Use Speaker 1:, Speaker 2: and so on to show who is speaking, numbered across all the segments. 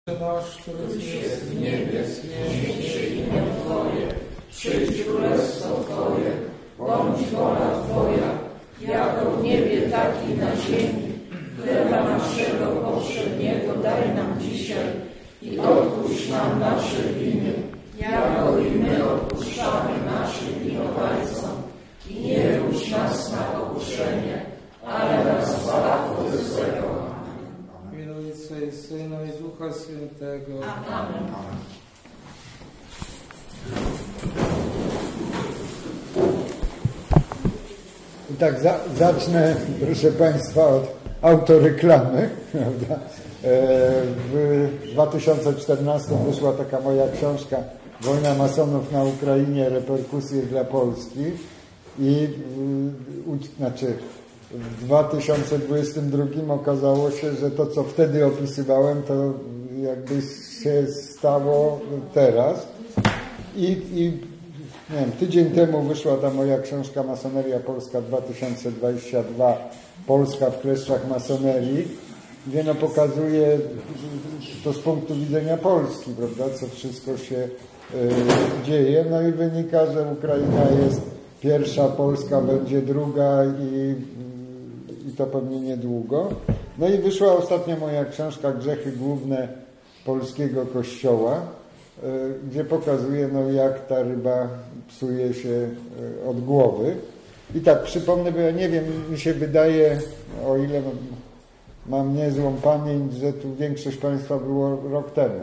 Speaker 1: Nasz, który jest w
Speaker 2: niebie, święć się imię Twoje, przyjdź królestwo Twoje, bądź wola Twoja, jako w niebie, tak i na ziemi. Chleba naszego powszedniego daj nam dzisiaj i odpuść nam nasze winy, jako i my odpuszczamy naszym winowajcom. I nie wódź nas na pokuszenie, ale nas zbaw od złego.
Speaker 1: W imię Ojca i Syna i Ducha Świętego.
Speaker 2: Amen.
Speaker 3: I tak zacznę, proszę Państwa, od autoreklamy. Prawda? W 2014 wyszła taka moja książka Wojna masonów na Ukrainie, reperkusje dla Polski. I w 2022 okazało się, że to, co wtedy opisywałem, to jakby się stało teraz. I nie wiem, tydzień temu wyszła ta moja książka Masoneria Polska 2022, Polska w kleszczach masonerii, gdzie no pokazuje to z punktu widzenia Polski, prawda, co wszystko się dzieje. No i wynika, że Ukraina jest pierwsza, Polska będzie druga i to pewnie niedługo. No i wyszła ostatnio moja książka Grzechy główne polskiego Kościoła, gdzie pokazuje, no, jak ta ryba psuje się od głowy. I tak przypomnę, bo ja nie wiem, mi się wydaje, o ile mam niezłą pamięć, że tu większość Państwa było rok temu.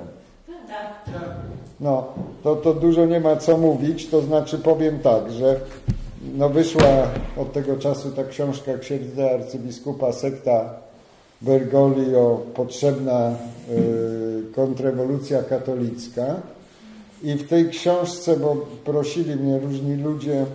Speaker 3: No, to dużo nie ma co mówić, to znaczy powiem tak, że no wyszła od tego czasu ta książka księdza arcybiskupa Sekta Bergoglio, potrzebna kontrrewolucja katolicka. I w tej książce, bo prosili mnie różni ludzie,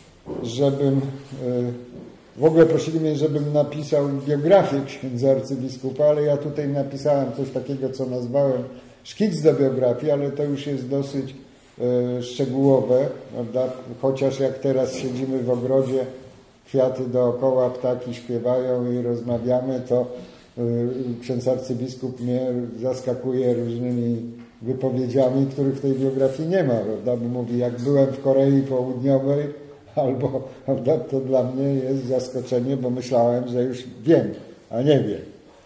Speaker 3: żebym napisał biografię księdza arcybiskupa, ale ja tutaj napisałem coś takiego, co nazwałem szkic do biografii, ale to już jest dosyć szczegółowe, prawda? Chociaż jak teraz siedzimy w ogrodzie, kwiaty dookoła, ptaki śpiewają i rozmawiamy, to ksiądz arcybiskup mnie zaskakuje różnymi wypowiedziami, których w tej biografii nie ma, prawda? Bo mówi, jak byłem w Korei Południowej, albo, prawda, to dla mnie jest zaskoczenie, bo myślałem, że już wiem, a nie wiem.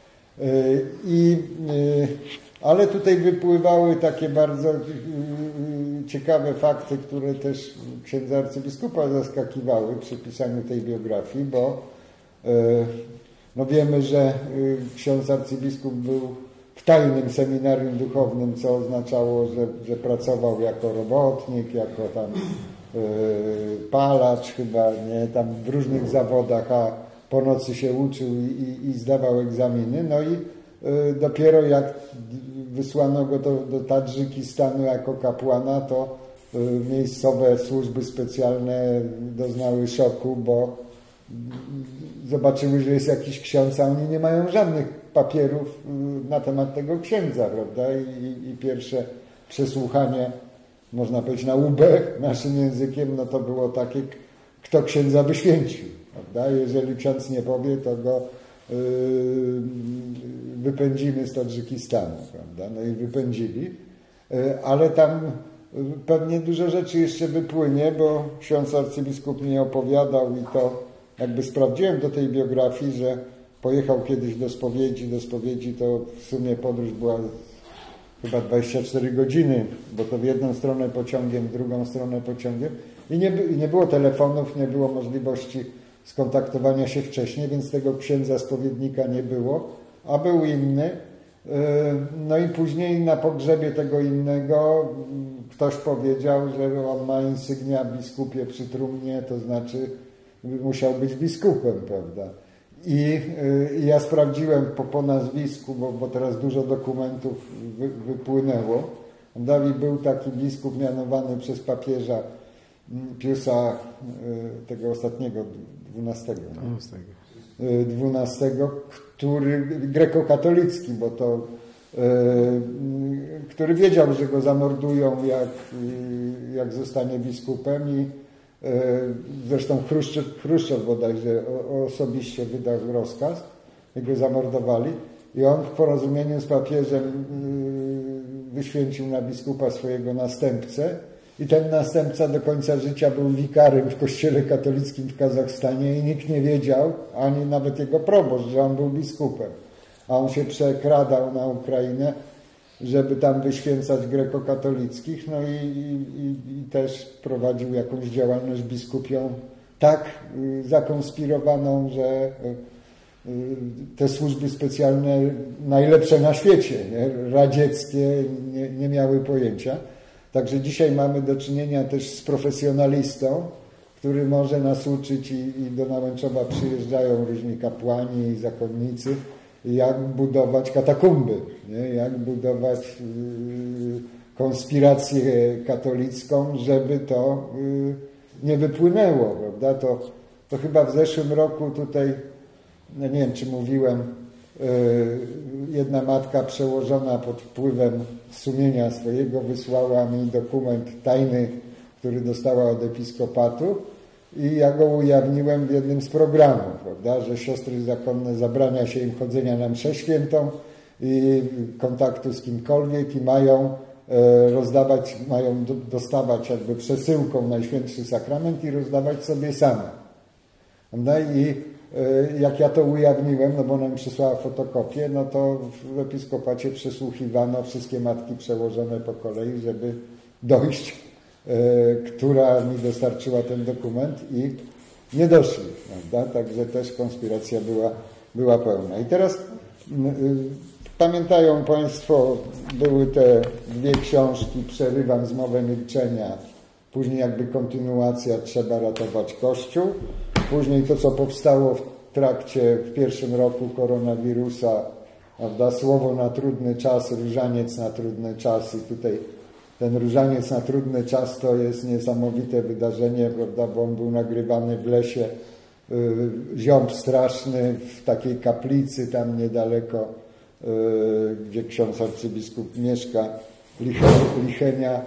Speaker 3: Ale tutaj wypływały takie bardzo ciekawe fakty, które też księdza arcybiskupa zaskakiwały przy pisaniu tej biografii, bo no wiemy, że ksiądz arcybiskup był w tajnym seminarium duchownym, co oznaczało, że pracował jako robotnik, jako tam palacz chyba, nie, tam w różnych zawodach, a po nocy się uczył i zdawał egzaminy. No i dopiero jak wysłano go do Tadżykistanu jako kapłana, to miejscowe służby specjalne doznały szoku, bo zobaczyły, że jest jakiś ksiądz, a oni nie mają żadnych papierów na temat tego księdza, prawda? I pierwsze przesłuchanie, można powiedzieć na UB naszym językiem, no to było takie, kto księdza wyświęcił, prawda? Jeżeli ksiądz nie powie, to go wypędzimy z Tadżykistanu, prawda? No i wypędzili, ale tam pewnie dużo rzeczy jeszcze wypłynie, bo ksiądz arcybiskup mi opowiadał i to jakby sprawdziłem do tej biografii, że pojechał kiedyś do spowiedzi to w sumie podróż była chyba 24 godziny, bo to w jedną stronę pociągiem, w drugą stronę pociągiem i nie było telefonów, nie było możliwości skontaktowania się wcześniej, więc tego księdza spowiednika nie było, a był inny. No i później na pogrzebie tego innego ktoś powiedział, że on ma insygnia biskupie przy trumnie, to znaczy musiał być biskupem, prawda? I ja sprawdziłem po nazwisku, bo teraz dużo dokumentów wypłynęło. Był taki biskup mianowany przez papieża Piusa, tego ostatniego, 12, który grekokatolicki, bo to który wiedział, że go zamordują, jak zostanie biskupem i zresztą Chruszczow bodajże osobiście wydał rozkaz i go zamordowali i on w porozumieniu z papieżem wyświęcił na biskupa swojego następcę i ten następca do końca życia był wikarym w kościele katolickim w Kazachstanie i nikt nie wiedział, ani nawet jego proboszcz, że on był biskupem. A on się przekradał na Ukrainę, żeby tam wyświęcać grekokatolickich, no i też prowadził jakąś działalność biskupią tak zakonspirowaną, że te służby specjalne najlepsze na świecie, nie? Radzieckie, nie miały pojęcia. Także dzisiaj mamy do czynienia też z profesjonalistą, który może nas uczyć i do Nałęczowa przyjeżdżają różni kapłani i zakonnicy, jak budować katakumby, nie? Jak budować konspirację katolicką, żeby to nie wypłynęło, prawda? To chyba w zeszłym roku tutaj, no nie wiem, czy mówiłem, jedna matka przełożona pod wpływem sumienia swojego wysłała mi dokument tajny, który dostała od episkopatu i ja go ujawniłem w jednym z programów, prawda, że siostry zakonne zabrania się im chodzenia na mszę świętą i kontaktu z kimkolwiek i mają rozdawać, mają dostawać jakby przesyłką Najświętszy Sakrament i rozdawać sobie same. Prawda? I jak ja to ujawniłem, no bo ona mi przysłała fotokopię, no to w episkopacie przesłuchiwano wszystkie matki przełożone po kolei, żeby dojść, która mi dostarczyła ten dokument i nie doszli, prawda? Także też konspiracja była pełna. I teraz pamiętają Państwo, były te dwie książki, Przerywam zmowę milczenia, później jakby kontynuacja, Trzeba ratować Kościół. Później to, co powstało w pierwszym roku koronawirusa, prawda, Słowo na trudny czas, Różaniec na trudny czas i tutaj ten Różaniec na trudny czas to jest niesamowite wydarzenie, prawda, bo on był nagrywany w lesie, ziąb straszny w takiej kaplicy tam niedaleko, gdzie ksiądz arcybiskup mieszka, Lichenia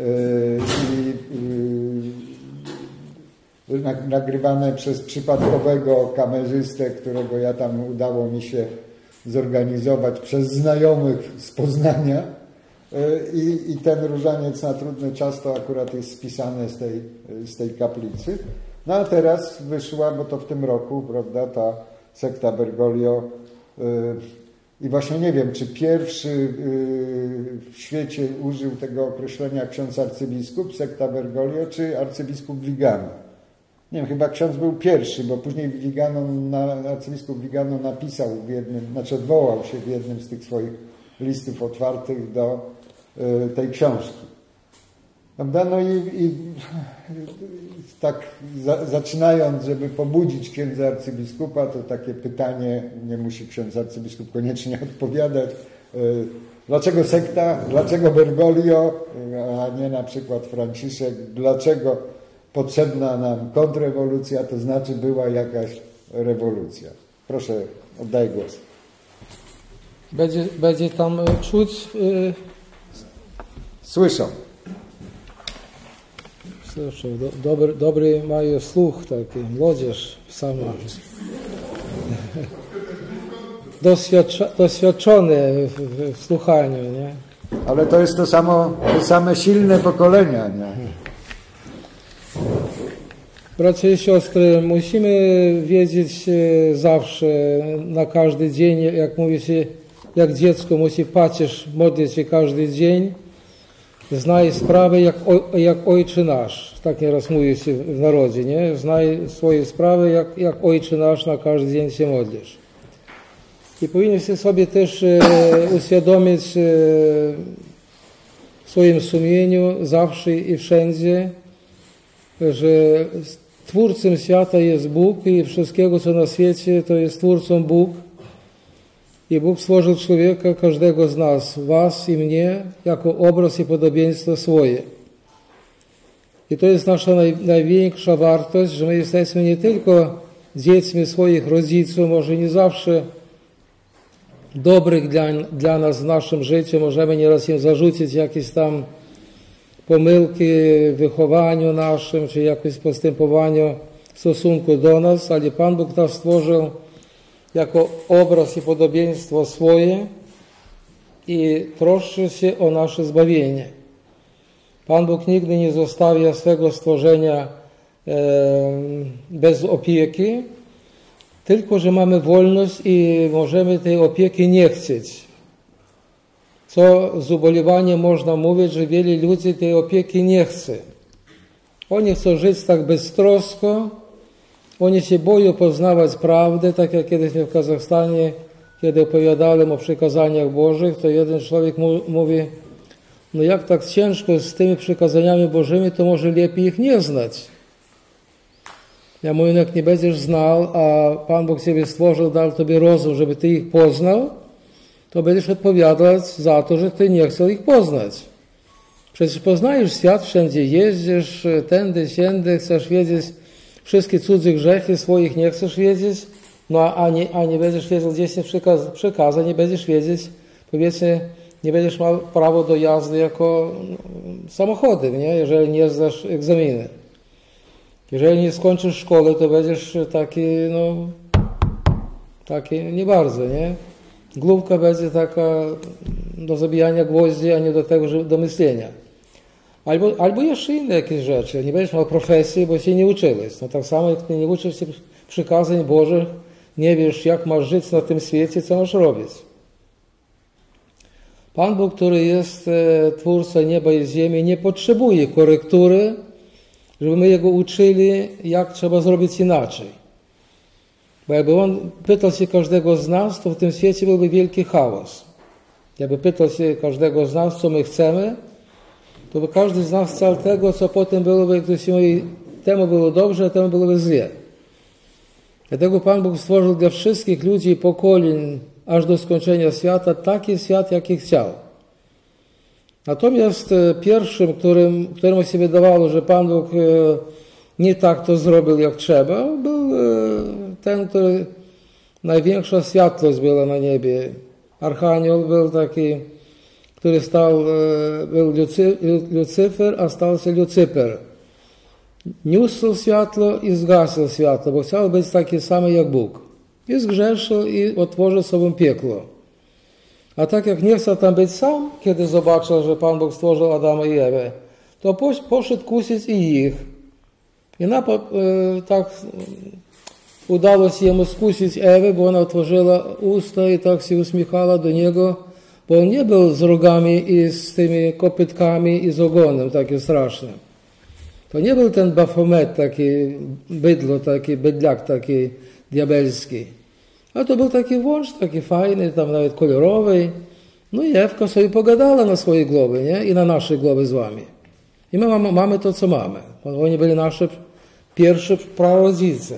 Speaker 3: nagrywane przez przypadkowego kamerzystę, którego ja tam udało mi się zorganizować przez znajomych z Poznania i ten Różaniec na trudny czas to akurat jest spisane z tej kaplicy. No a teraz wyszła, bo to w tym roku, prawda, ta sekta Bergoglio i właśnie nie wiem, czy pierwszy w świecie użył tego określenia ksiądz arcybiskup, sekta Bergoglio, czy arcybiskup Vigano. Nie wiem, chyba ksiądz był pierwszy, bo później arcybiskup Vigano napisał w jednym, znaczy odwołał się w jednym z tych swoich listów otwartych do tej książki. Prawda? No i tak zaczynając, żeby pobudzić księdza arcybiskupa, to takie pytanie, nie musi ksiądz arcybiskup koniecznie odpowiadać. Dlaczego sekta? Dlaczego Bergoglio, a nie na przykład Franciszek? Dlaczego potrzebna nam kontrrewolucja, to znaczy była jakaś rewolucja? Proszę, oddaję głos.
Speaker 1: Będzie tam czuć...
Speaker 3: Słyszą.
Speaker 1: Słyszą. Dobry mają słuch taki, młodzież sama. Doświadczone w słuchaniu, nie?
Speaker 3: Ale to jest te same silne pokolenia, nie?
Speaker 1: Bracia i siostry, musimy wiedzieć zawsze, na każdy dzień, jak mówi się, jak dziecko musi patrzeć, modlić się każdy dzień, znaj sprawę jak Ojcze Nasz. Tak nieraz mówi się w narodzie, nie? Znaj swoje sprawy jak Ojcze Nasz, na każdy dzień się modlisz. I powinniście sobie też uświadomić w swoim sumieniu zawsze i wszędzie, że Twórcą świata jest Bóg i wszystkiego, co na świecie, to jest Twórcą Bóg. I Bóg stworzył człowieka, każdego z nas, was i mnie, jako obraz i podobieństwo swoje. I to jest nasza największa wartość, że my jesteśmy nie tylko dziećmi swoich rodziców, może nie zawsze dobrych dla nas w naszym życiu, możemy nieraz im zarzucić jakieś tam pomyłki w wychowaniu naszym, czy jakieś postępowaniu w stosunku do nas, ale Pan Bóg nas stworzył jako obraz i podobieństwo swoje i troszczy się o nasze zbawienie. Pan Bóg nigdy nie zostawia swego stworzenia bez opieki, tylko że mamy wolność i możemy tej opieki nie chcieć. Co z ubolewaniem można mówić, że wielu ludzi tej opieki nie chce. Oni chcą żyć tak beztrosko, oni się boją poznawać prawdę, tak jak kiedyś w Kazachstanie, kiedy opowiadałem o przykazaniach Bożych, to jeden człowiek mówi, no jak tak ciężko z tymi przykazaniami Bożymi, to może lepiej ich nie znać. Ja mówię, jak nie będziesz znał, a Pan Bóg Ciebie stworzył, dał Tobie rozum, żeby Ty ich poznał, to będziesz odpowiadać za to, że Ty nie chcesz ich poznać. Przecież poznajesz świat, wszędzie jeździsz, tędy, siędy, chcesz wiedzieć wszystkie cudze grzechy, swoich nie chcesz wiedzieć, no a nie będziesz wiedział 10 przykazań, nie będziesz wiedzieć, powiedzmy, nie będziesz miał prawo do jazdy jako samochodem, nie? Jeżeli nie zdasz egzaminy. Jeżeli nie skończysz szkoły, to będziesz taki nie bardzo, nie? Główka będzie taka do zabijania gwoździ, a nie do tego, że do myślenia. Albo jeszcze inne jakieś rzeczy. Nie będziesz miał profesji, bo się nie uczyłeś. No tak samo jak ty nie uczysz się przykazań Bożych, nie wiesz jak masz żyć na tym świecie, co masz robić. Pan Bóg, który jest Twórcą nieba i ziemi, nie potrzebuje korektury, żeby my Jego uczyli, jak trzeba zrobić inaczej. Bo jakby On pytał się każdego z nas, to w tym świecie byłby wielki chaos. Jakby pytał się każdego z nas, co my chcemy, to by każdy z nas chciał tego, co potem byłoby, jak to się mówi, temu było dobrze, a temu byłoby źle. Dlatego Pan Bóg stworzył dla wszystkich ludzi i pokoleń, aż do skończenia świata, taki świat, jaki chciał. Natomiast pierwszym, któremu się wydawało, że Pan Bóg nie tak to zrobił, jak trzeba, był ten, który największa światłość była na niebie. Archanioł był taki, który był Lucyfer, a stał się Lucyper. Niósł światło i zgasił światło, bo chciał być taki sam jak Bóg. I zgrzeszył i otworzył sobie piekło. A tak jak nie chciał tam być sam, kiedy zobaczył, że Pan Bóg stworzył Adama i Ewę, to poszedł kusić i ich. I tak udało się jemu skusić Ewę, bo ona otworzyła usta i tak się uśmiechała do niego, bo on nie był z rogami i z tymi kopytkami i z ogonem taki straszny. To nie był ten Bafomet, taki bydlo, taki bydlak, taki diabelski. A to był taki wąż, taki fajny, tam nawet kolorowy. No i Ewka sobie pogadała na swoje głowy, nie? I na nasze głowy z wami. I my mamy to, co mamy. Oni byli nasze pierwsze prarodzice.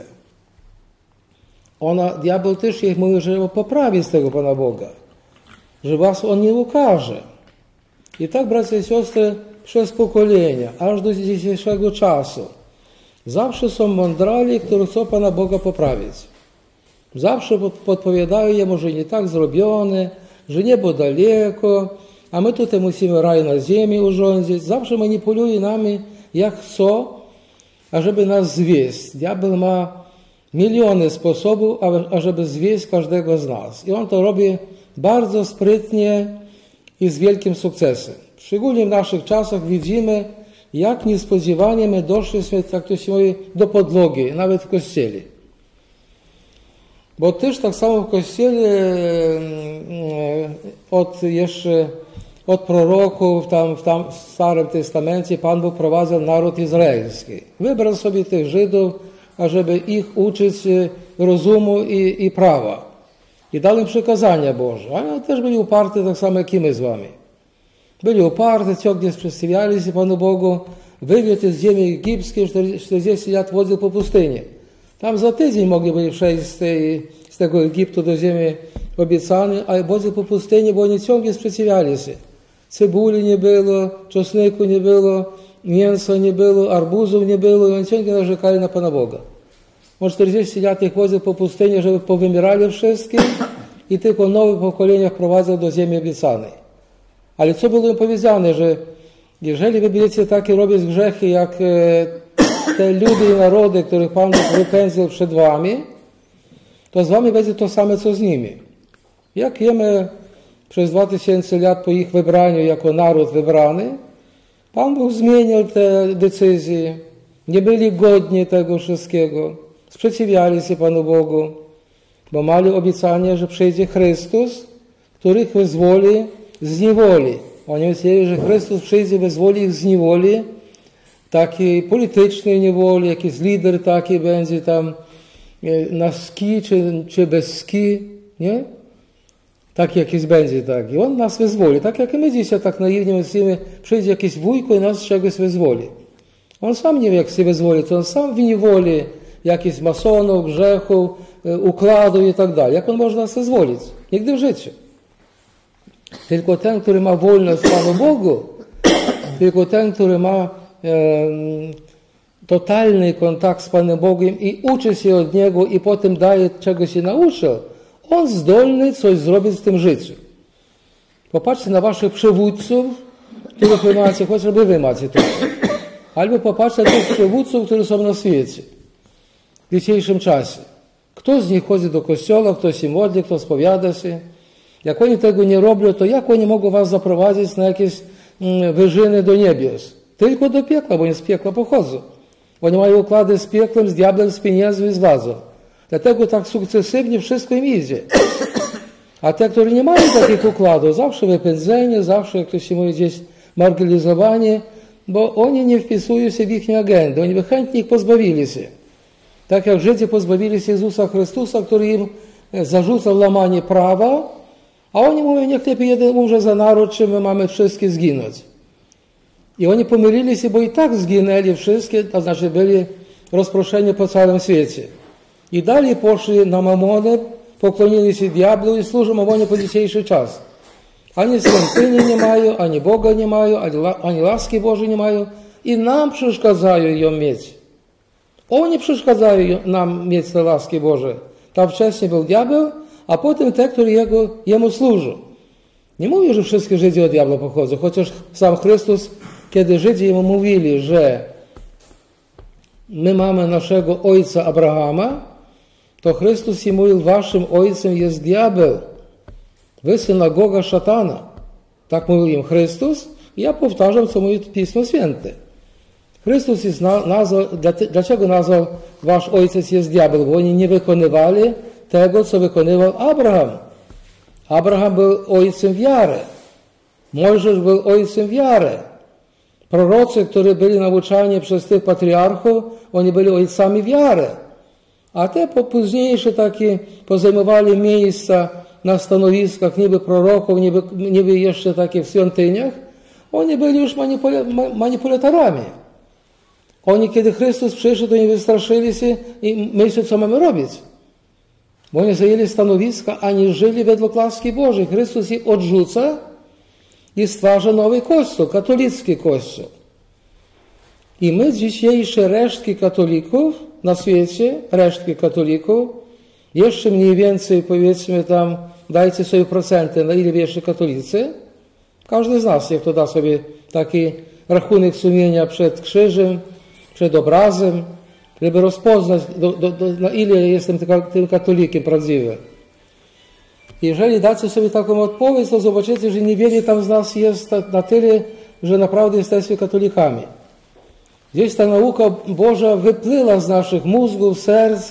Speaker 1: Diabeł też jej mówił, że poprawi z tego Pana Boga. Że was on nie ukaże. I tak, bracia i siostry, przez pokolenia, aż do dzisiejszego czasu, zawsze są mądrali, którzy chcą Pana Boga poprawić. Zawsze podpowiadają jemu, że nie tak zrobione, że niebo daleko, a my tutaj musimy raj na ziemi urządzić. Zawsze manipulują nami jak chcą, ażeby nas zwieść. Diabeł ma miliony sposobów, ażeby zwieść każdego z nas. I on to robi bardzo sprytnie i z wielkim sukcesem. Szczególnie w naszych czasach widzimy, jak niespodziewanie my doszliśmy, tak to się mówi, do podłogi, nawet w Kościele. Bo też tak samo w Kościele od proroków, w Starym Testamencie Pan Bóg prowadził naród izraelski. Wybrał sobie tych Żydów, ażeby ich uczyć rozumu i prawa. I dał im przykazania Boże. Ale też byli uparty tak samo jak i my z wami. Byli uparty, ciągle sprzeciwiali się Panu Bogu. Wywiódł z ziemi egipskiej, 40 lat chodził po pustyni. Tam za tydzień mogli przejść z tego Egiptu do ziemi obiecanej, a chodził po pustyni, bo oni ciągle sprzeciwiali się. Cebuli nie było, czosnku nie było, mięsa nie było, arbuzów nie było i oni ciągle narzekali na Pana Boga. On 40 lat chodził po pustyni, żeby powymierali wszystkie i tylko nowe pokolenia wprowadzał do ziemi obiecanej. Ale co było im powiedziane, że jeżeli wy będziecie takie robić grzechy, jak te ludy i narody, których Pan Bóg wypędził przed wami, to z wami będzie to samo, co z nimi. Jak jemy przez 2000 lat po ich wybraniu jako naród wybrany, Pan Bóg zmieniał te decyzje. Nie byli godni tego wszystkiego. Sprzeciwiali się Panu Bogu, bo mieli obiecanie, że przyjdzie Chrystus, który ich wyzwoli z niewoli. Oni myśleli, że Chrystus przyjdzie, wyzwoli ich z niewoli, takiej politycznej niewoli, jakiś lider taki będzie tam na ski czy bez ski, nie? Tak jakiś będzie tak. I On nas wyzwoli. Tak jak i my dzisiaj tak naiwnie myślimy, przyjdzie jakiś wujko i nas z czegoś wyzwoli. On sam nie wie, jak się wyzwolić. On sam w niewoli jakichś masonów, grzechów, układu i tak dalej. Jak On może nas wyzwolić? Nigdy w życiu. Tylko ten, który ma wolność Panu Bogu, tylko ten, który ma totalny kontakt z Panem Bogiem i uczy się od Niego i potem daje, czego się nauczył, on zdolny coś zrobić w tym życiu. Popatrzcie na waszych przywódców, których wy macie, chociażby wy macie to. Albo popatrzcie na tych przywódców, którzy są na świecie w dzisiejszym czasie. Kto z nich chodzi do kościoła, kto się modli, kto spowiada się. Jak oni tego nie robią, to jak oni mogą was zaprowadzić na jakieś wyżyny do niebios? Tylko do piekła, bo oni z piekła pochodzą. Oni mają układy z pieklem, z diabłem, z pieniędzmi i z władzą. Dlatego tak sukcesywnie wszystko im idzie. A te, które nie mają takich układów, zawsze wypędzenie, zawsze, jak to się mówi, gdzieś marginalizowanie, bo oni nie wpisują się w ich agendę. Oni by chętnie ich pozbawili się. Tak jak Żydzi pozbawili się Jezusa Chrystusa, który im zarzucał łamanie prawa, a oni mówią, niech lepiej jeden umrze za naród, czy my mamy wszystkie zginąć. I oni pomylili się, bo i tak zginęli wszystkie, to znaczy byli rozproszeni po całym świecie. I dalej poszli na mamonę, poklonili się diablu i służą mamonie po dzisiejszy czas. Ani świątyni nie mają, ani Boga nie mają, ani łaski Bożej nie mają i nam przeszkadzają ją mieć. Oni przeszkadzają nam mieć te łaski Boże. Tam wcześniej był diabeł, a potem te, które jemu służą. Nie mówię, że wszystkie Żydzi od diabła pochodzą, chociaż sam Chrystus, kiedy Żydzi jemu mówili, że my mamy naszego ojca Abrahama, to Chrystus im mówił, waszym ojcem jest diabeł. Wy synagoga szatana. Tak mówił im Chrystus i ja powtarzam, co mówi Pismo Święte. Chrystus jest dlaczego nazwał wasz ojciec jest diabeł? Bo oni nie wykonywali tego, co wykonywał Abraham. Abraham był ojcem wiary. Mojżesz był ojcem wiary. Prorocy, którzy byli nauczani przez tych patriarchów, oni byli ojcami wiary. A te późniejsze takie pozajmowali miejsca na stanowiskach niby proroków, niby jeszcze takie w świątyniach. Oni byli już manipulatorami. Oni, kiedy Chrystus przyszedł, oni wystraszyli się i myśleli, co mamy robić. Bo oni zajęli stanowiska, a nie żyli według łaski Bożej. Chrystus ich odrzuca i stwarza nowy Kościół, katolicki Kościół. I my dzisiejsze resztki katolików na świecie, resztki katolików, jeszcze mniej więcej, powiedzmy tam, dajcie sobie procenty, na ile jeszcze katolicy. Każdy z nas, jak to da sobie taki rachunek sumienia przed krzyżem, przed obrazem, żeby rozpoznać, na ile jestem tym katolikiem prawdziwym. Jeżeli dacie sobie taką odpowiedź, to zobaczycie, że niewiele tam z nas jest na tyle, że naprawdę jesteśmy katolikami. Gdzieś ta nauka Boża wypływa z naszych mózgów, serc,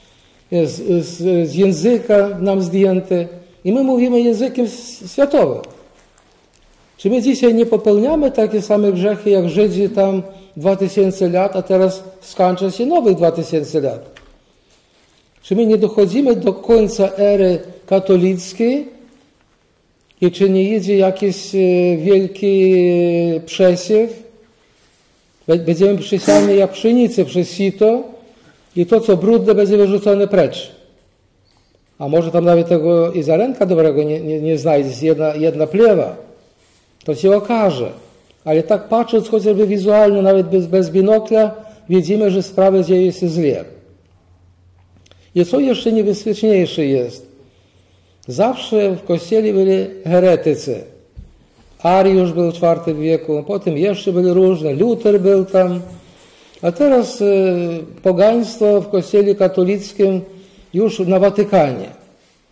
Speaker 1: z języka nam zdjęte i my mówimy językiem światowym. Czy my dzisiaj nie popełniamy takie same grzechy jak Żydzi tam 2000 lat, a teraz skończy się nowych 2000 lat? Czy my nie dochodzimy do końca ery katolickiej i czy nie idzie jakiś wielki przesiew? Będziemy przysiani jak pszenicy przez sito i to, co brudne, będzie wyrzucone precz. A może tam nawet tego i ziarenka dobrego nie znajdziesz, jedna plewa. To się okaże. Ale tak patrząc chociażby wizualnie, nawet bez binokla, widzimy, że sprawy dzieje się źle. I co jeszcze niebezpieczniejsze jest? Zawsze w Kościele byli heretycy. Ariusz był w IV wieku, potem jeszcze byli różne, Luter był tam. A teraz pogaństwo w Kościele katolickim już na Watykanie.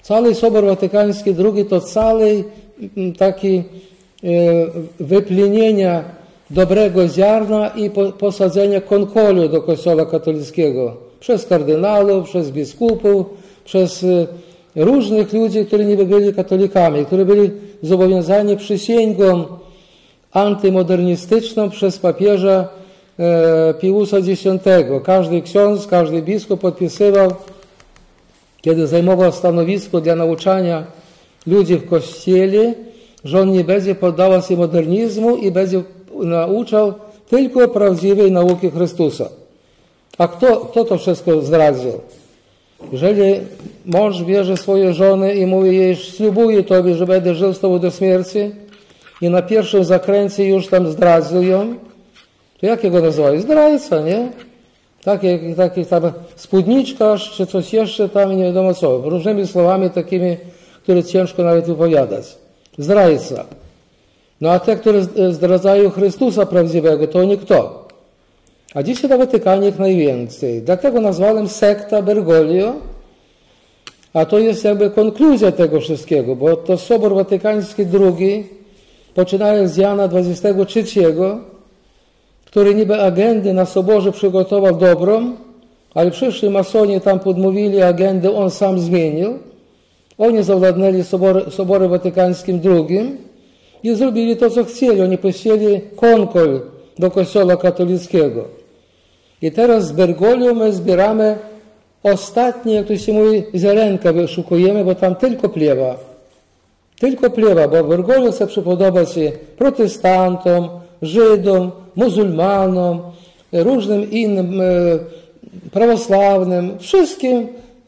Speaker 1: Cały Sobór Watykański II to cały taki wyplenienia dobrego ziarna i posadzenia konkolu do Kościoła katolickiego przez kardynałów, przez biskupów, przez różnych ludzi, którzy nie byli katolikami, którzy byli zobowiązani przysięgą antymodernistyczną przez papieża Piusa X. Każdy ksiądz, każdy biskup podpisywał, kiedy zajmował stanowisko dla nauczania ludzi w Kościele, że on nie będzie poddawał się modernizmu i będzie nauczał tylko prawdziwej nauki Chrystusa. A kto to wszystko zdradził? Jeżeli mąż bierze swoje żony i mówi jej, ślubuję tobie, że będę żył z tobą do śmierci i na pierwszym zakręcie już tam zdradził ją, to jak go nazywają? Zdrajca, nie? Taki tam spódniczkarz, czy coś jeszcze tam, nie wiadomo co. Różnymi słowami takimi, które ciężko nawet wypowiadać. Zdrajca. No a te, które zdradzają Chrystusa prawdziwego, to oni kto? A dzisiaj na Watykanie ich najwięcej. Dlatego nazwałem sekta Bergoglio, a to jest jakby konkluzja tego wszystkiego, bo to Sobór Watykański II, poczynając z Jana XXIII, który niby agendę na Soborze przygotował dobrą, ale przyszli masoni tam podmówili agendę, on sam zmienił. Oni zawładnęli Soborem Watykańskim II i zrobili to, co chcieli. Oni puścili konkol do Kościoła katolickiego. I teraz z Bergoglio my zbieramy ostatnie, jak to się mówi, ziarenka wyszukujemy, bo tam tylko plewa. Tylko plewa, bo Bergoglio chce przypodobać się protestantom, Żydom, muzułmanom, różnym innym prawosławnym, wszystkim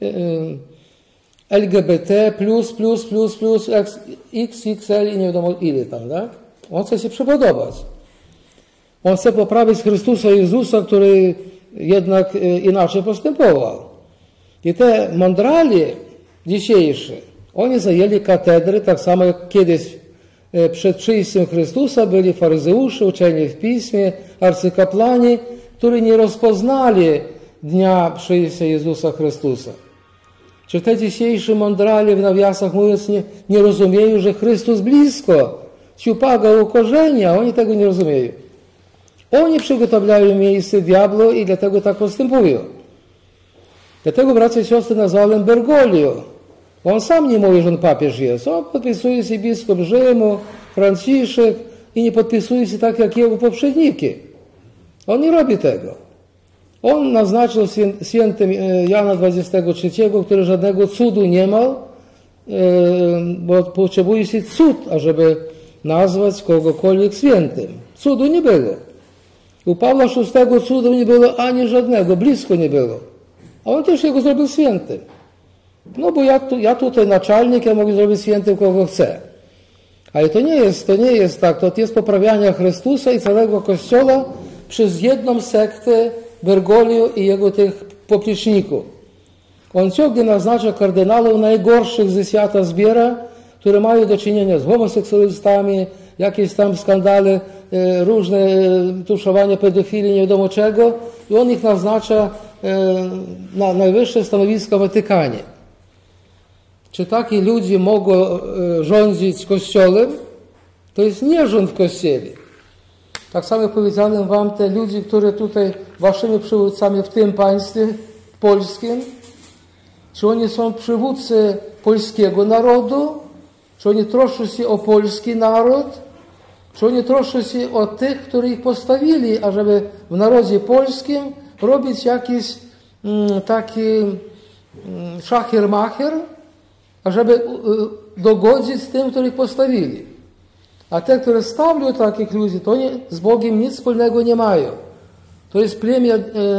Speaker 1: LGBT++++, XXL i nie wiadomo ile tam, tak? On chce się przypodobać. On chce poprawić Chrystusa Jezusa, który jednak inaczej postępował. I te mądrali dzisiejsze, oni zajęli katedry, tak samo jak kiedyś przed przyjściem Chrystusa byli faryzeusze, uczeni w Piśmie, arcykapłani, którzy nie rozpoznali dnia przyjścia Jezusa Chrystusa. Czy te dzisiejsze mądrali, w nawiasach mówiąc, nie rozumieją, że Chrystus blisko, ciupaga u korzenia, oni tego nie rozumieją. Oni przygotowają miejsce diabłu i dlatego tak postępują. Dlatego, bracia i siostry, nazwałem Bergoglio. On sam nie mówi, że on papież jest. On podpisuje się biskup Rzymu, Franciszek i nie podpisuje się tak, jak jego poprzedniki. On nie robi tego. On naznaczył świętym Jana XXIII, który żadnego cudu nie miał, bo potrzebuje się cud, ażeby nazwać kogokolwiek świętym. Cudu nie było. U Pawła VI cudu nie było ani żadnego, blisko nie było. A on też jego zrobił świętym. No bo ja tutaj naczelnik, ja mogę zrobić świętym kogo chcę. Ale to nie jest tak. To jest poprawianie Chrystusa i całego Kościoła przez jedną sektę Bergoglio i jego tych popleczników. On ciągle naznacza kardynałów najgorszych ze świata zbiera, które mają do czynienia z homoseksualistami, jakieś tam skandale, różne tuszowanie pedofilii, nie wiadomo czego. I on ich naznacza na najwyższe stanowiska w Watykanie. Czy taki ludzie mogą rządzić Kościołem? To jest nierząd w Kościele. Tak samo powiedziałem wam, te ludzie, które tutaj waszymi przywódcami w tym państwie polskim, czy oni są przywódcy polskiego narodu, czy oni troszczą się o polski naród, czy oni troszczą się o tych, którzy ich postawili, ażeby w narodzie polskim robić jakiś taki szacher-macher, ażeby dogodzić z tym, których postawili. A te, które stawiają takich ludzi, to z Bogiem nic wspólnego nie mają. To jest plemię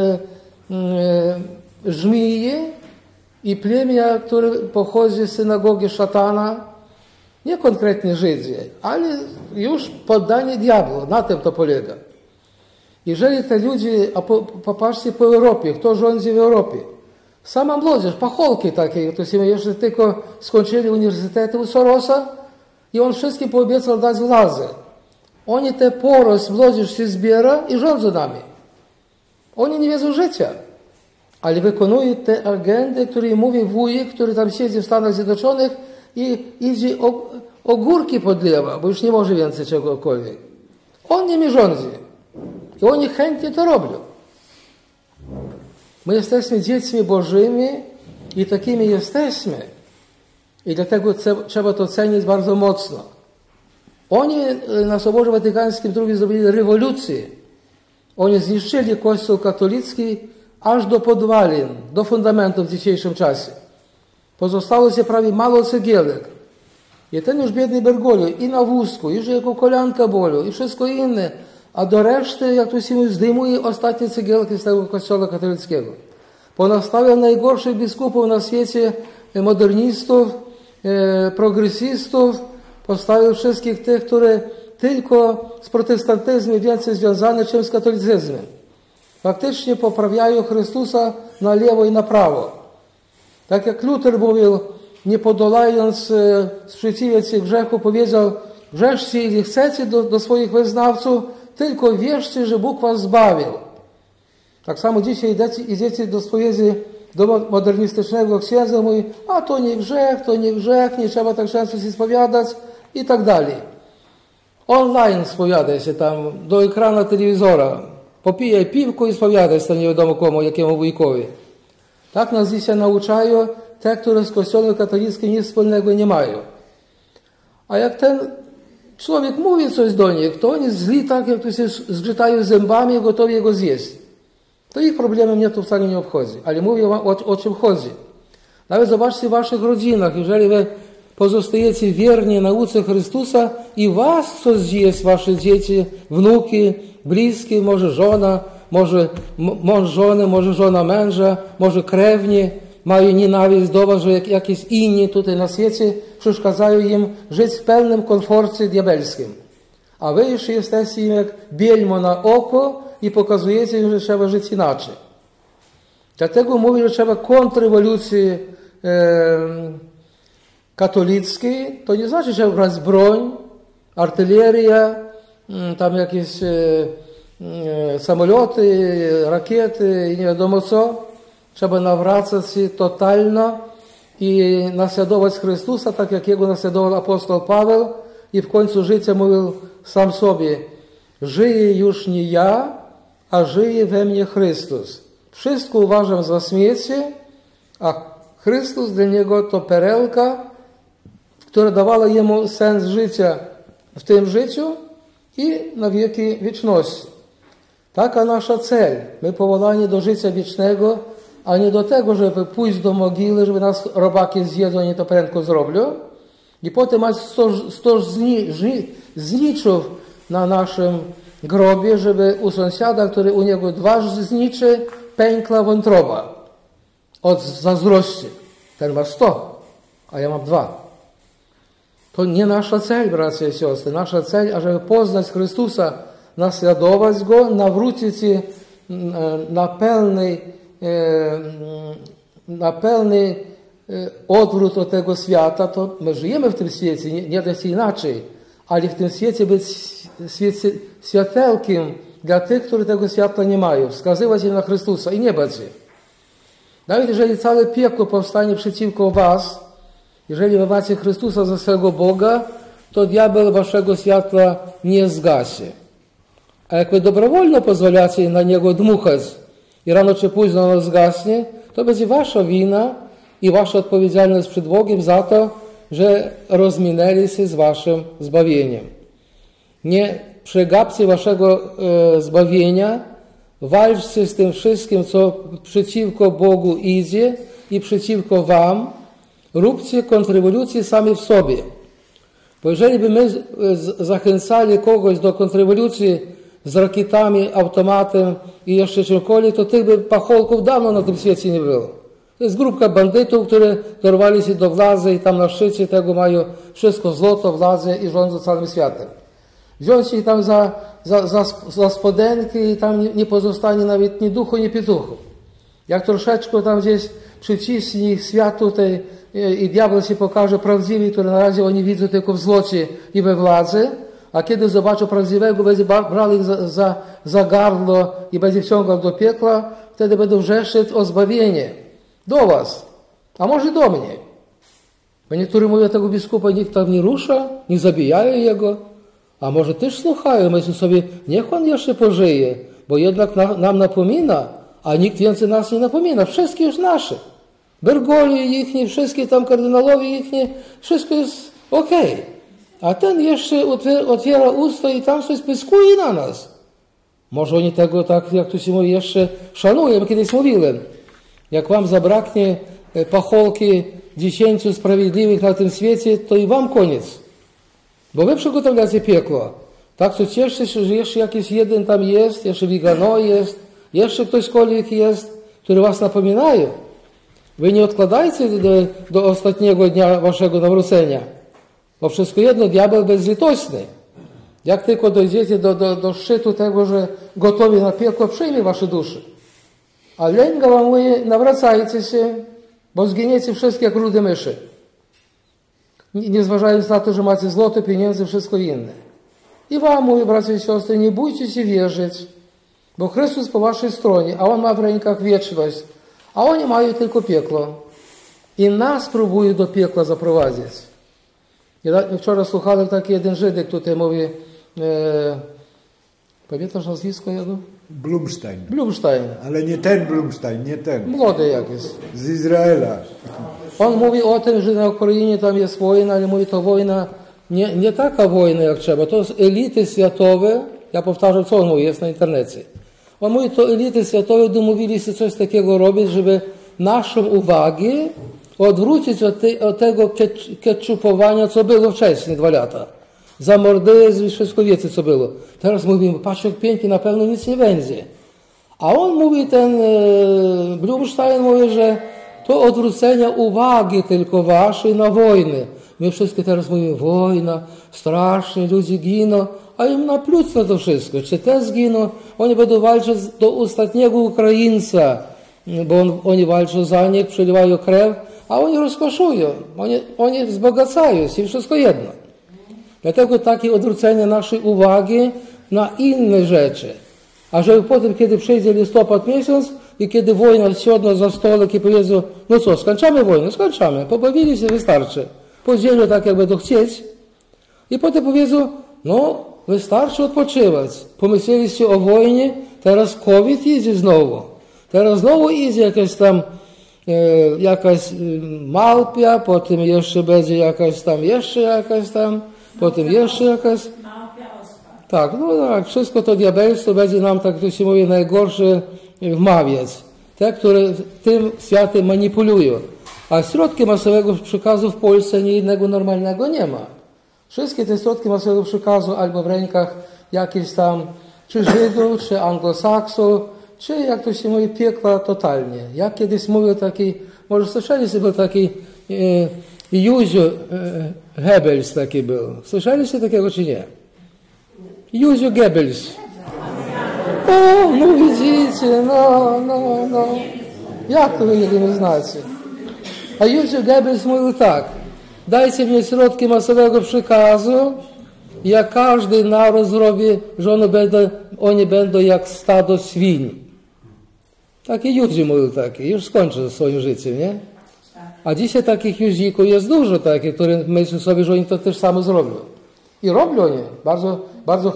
Speaker 1: żmiji i plemię, które pochodzi z synagogi szatana, nie konkretnie Żydzi, ale już poddanie diabłu, na tym to polega. Jeżeli te ludzie, a popatrzcie po Europie, kto rządzi w Europie? Sama młodzież, pacholki takie, to się jeszcze tylko skończyli uniwersytety u Sorosa i on wszystkim poobiecał dać władzę. Oni te porost, młodzież się zbiera i rządzą nami. Oni nie wiedzą życia. ale wykonuje te agendy, o której mówi wujek, który tam siedzi w Stanach Zjednoczonych i idzie ogórki podlewa, bo już nie może więcej czegokolwiek. On nimi rządzi. I oni chętnie to robią. My jesteśmy dziećmi Bożymi i takimi jesteśmy. I dlatego trzeba to cenić bardzo mocno. Oni na Soborze Watykańskim II zrobili rewolucję. Oni zniszczyli Kościół katolicki aż do podwalin, do fundamentów w dzisiejszym czasie. Pozostało się prawie mało cegiełek. I ten już biedny Bergoglio i na wózku, już jego kolanka bolią i wszystko inne. A do reszty, jak to się mówi, zdejmuje ostatnie cegiełki z tego Kościoła katolickiego. Ponastawiał najgorszych biskupów na świecie, modernistów, progresistów, postawił wszystkich tych, które tylko z protestantyzmem więcej związane, czym z katolicyzmem. Faktycznie poprawiają Chrystusa na lewo i na prawo. Tak jak Luter mówił, nie podolając sprzeciwiać się grzechu, powiedział: grzeszcie ile chcecie do swoich wyznawców, tylko wierzcie, że Bóg was zbawił. Tak samo dzisiaj idziecie do spowiedzi do modernistycznego księdza, mówi: a to nie grzech, nie trzeba tak często się spowiadać i tak dalej. Online spowiadaj się tam, do ekranu telewizora, popijaj piwko i spowiadaj się nie wiadomo komu, jakiemu wujkowi. Tak nas dzisiaj nauczają te, które z Kościołem katolickim nic wspólnego nie mają. A jak ten człowiek mówi coś do nich, to oni zli tak, jak to się zgrzytają zębami i gotowi go zjeść. To ich problemy mnie to wcale nie obchodzi. Ale mówię wam, o czym chodzi. Nawet zobaczcie w waszych rodzinach, jeżeli wy pozostajecie wierni nauce Chrystusa i was coś zjeść, wasze dzieci, wnuki, bliskie, może żona, może mąż żony, może żona męża, może krewni, mają nienawiść do was, że jakieś inni tutaj na świecie przeszkadzają im żyć w pełnym komforcie diabelskim. A wy już jesteście im jak bielmo na oko i pokazujecie im, że trzeba żyć inaczej. Dlatego mówię, że trzeba kontrrewolucji katolickiej. To nie znaczy, że trzeba brać broń, artyleria, tam jakieś samoloty, rakiety i nie wiadomo co. Trzeba nawracać się totalno i naśladować Chrystusa, tak jak Jego naśladował apostoł Paweł i w końcu życia mówił sam sobie: żyję już nie ja, a żyje we mnie Chrystus. Wszystko uważam za śmiecie, a Chrystus dla Niego to perełka, która dawała Jemu sens życia w tym życiu i na wieki wieczności. Taka nasza cel. My powołani do życia wiecznego, a nie do tego, żeby pójść do mogiły, żeby nas robaki zjedzą, oni to prędko zrobią. I potem mać 100 zniczów na naszym grobie, żeby u sąsiada, który u niego 2 zniczy, pękła wątroba od zazdrości. Ten ma 100, a ja mam 2. To nie nasza cel, bracia i siostry. Nasza cel, ażeby poznać Chrystusa, naśladować Go, nawrócić się na pełny odwrót od tego świata. To my żyjemy w tym świecie, nie da się inaczej, ale w tym świecie być światełkiem dla tych, którzy tego światła nie mają. Wskazywać im na Chrystusa i nie bać się. Nawet jeżeli całe piekło powstanie przeciwko was, jeżeli wy macie Chrystusa za swego Boga, to diabeł waszego światła nie zgasie. A jak wy dobrowolnie pozwalacie na niego dmuchać i rano czy późno ono zgasnie, to będzie wasza wina i wasza odpowiedzialność przed Bogiem za to, że rozminęli się z waszym zbawieniem. Nie przegapcie waszego zbawienia, walczcie z tym wszystkim, co przeciwko Bogu idzie i przeciwko wam. Róbcie kontrrewolucję sami w sobie. Bo jeżeli by my zachęcali kogoś do kontrrewolucji z rakietami, automatem i jeszcze czymkolwiek, to tych by pacholków dawno na tym świecie nie było. To jest grupka bandytów, które dorwali się do władzy i tam na szczycie tego mają wszystko złoto, władzę i rządzą całym światem. Wziąć ich tam za spodenki i tam nie pozostanie nawet ni duchu, ni pietuchu. Jak troszeczkę tam gdzieś przyciśnie ich świat tutaj i diabeł się pokaże prawdziwy, który na razie oni widzą tylko w złocie i we władzy, a kiedy zobaczą prawdziwego, będzie brał ich za gardło i będzie wciągał do piekła, wtedy będą wrzeszczeć o zbawienie do was, a może do mnie. Bo niektórzy mówią, tego biskupa nikt tam nie rusza, nie zabijają jego, a może też słuchają, myślą sobie, niech on jeszcze pożyje, bo jednak nam napomina, a nikt więcej nas nie napomina. Wszystkie już nasze. Bergoli ich, wszystkie tam kardynalowie ich, wszystko jest okej. A ten jeszcze otwiera usta i tam coś pyskuje na nas. Może oni tego tak, jak to się mówi, jeszcze szanują. Ja kiedyś mówiłem, jak wam zabraknie pacholki 10 sprawiedliwych na tym świecie, to i wam koniec. Bo wy przygotowiacie piekło. Tak, to cieszcie się, że jeszcze jakiś jeden tam jest, jeszcze Wigano jest, jeszcze ktośkolwiek jest, który was napominają. Wy nie odkładajcie do ostatniego dnia waszego nawrócenia. Bo wszystko jedno, diabeł bezlitośny. Jak tylko dojdziecie do szczytu tego, że gotowi na piekło, przyjmie wasze dusze. A lęga wam mówi, nawracajcie się, bo zginiecie wszystkie jak rude myszy. Nie zważając na to, że macie złoto, pieniądze, wszystko inne. I wam mówię, bracia i siostry, nie bójcie się wierzyć, bo Chrystus po waszej stronie, a On ma w rękach wieczność, a oni mają tylko piekło. I nas próbują do piekła zaprowadzić. Ja wczoraj słuchałem taki jeden Żydek, tutaj mówi, pamiętasz nazwisko jego?
Speaker 3: Blumstein.
Speaker 1: Blumstein.
Speaker 3: Ale nie ten Blumstein, nie ten.
Speaker 1: Młody jakiś.
Speaker 3: Z Izraela.
Speaker 1: On mówi o tym, że na Ukrainie tam jest wojna, ale mówi, to wojna, nie taka wojna jak trzeba, to elity światowe, ja powtarzam, co on mówi, jest na internecie. On mówi, to elity światowe domówili się coś takiego robić, żeby naszą uwagę odwrócić od tego ketchupowania, co było wcześniej, 2 lata. Zamordyzm i wszystko wiecie, co było. Teraz mówimy, patrz jak pięknie, na pewno nic nie będzie. A on mówi, ten Blumstein mówi, że to odwrócenie uwagi tylko waszej na wojnę. My wszystkie teraz mówimy, wojna, strasznie, ludzie giną, a im napluć na to wszystko. Czy te zginą, oni będą walczyć do ostatniego Ukraińca, bo oni walczą za nich, przelewają krew, a oni rozkoszują, oni wzbogacają się, wszystko jedno. Dlatego takie odwrócenie naszej uwagi na inne rzeczy. A żeby potem, kiedy przyjdzie listopad miesiąc i kiedy wojna siądą za stolik i powiedzą, no co, skończamy wojnę? Skończamy, pobawili się, wystarczy. Podzielą tak, jak będą chcieć. I potem powiedzą, no wystarczy odpoczywać. Pomyśleliście o wojnie, teraz COVID idzie znowu. Teraz znowu idzie jakaś małpia, potem jeszcze będzie jakaś tam, potem jeszcze jakaś. Tak, no tak, wszystko to diabelstwo będzie nam, tak to się mówi, najgorsze wmawiać. Te, które tym światem manipulują. A środki masowego przekazu w Polsce nie jednego normalnego nie ma. Wszystkie te środki masowego przekazu albo w rękach jakichś tam, czy Żydów, czy Anglosaksów, czy jak to się mówi, piekła totalnie. Jak kiedyś mówił taki, może słyszeliście, był taki Józio Goebbels taki był. Słyszeliście takiego czy nie? Józio Goebbels. O, no widzicie, no. Jak to wy nie znacie? A Józio Goebbels mówił tak, dajcie mi środki masowego przekazu, jak każdy naród zrobi, że oni będą jak stado świń. Taki Józio mówił taki, już skończył ze swoim życiem, nie? A dzisiaj takich Józików jest dużo takich, które myślą sobie, że oni to też samo zrobią. I robią oni, bardzo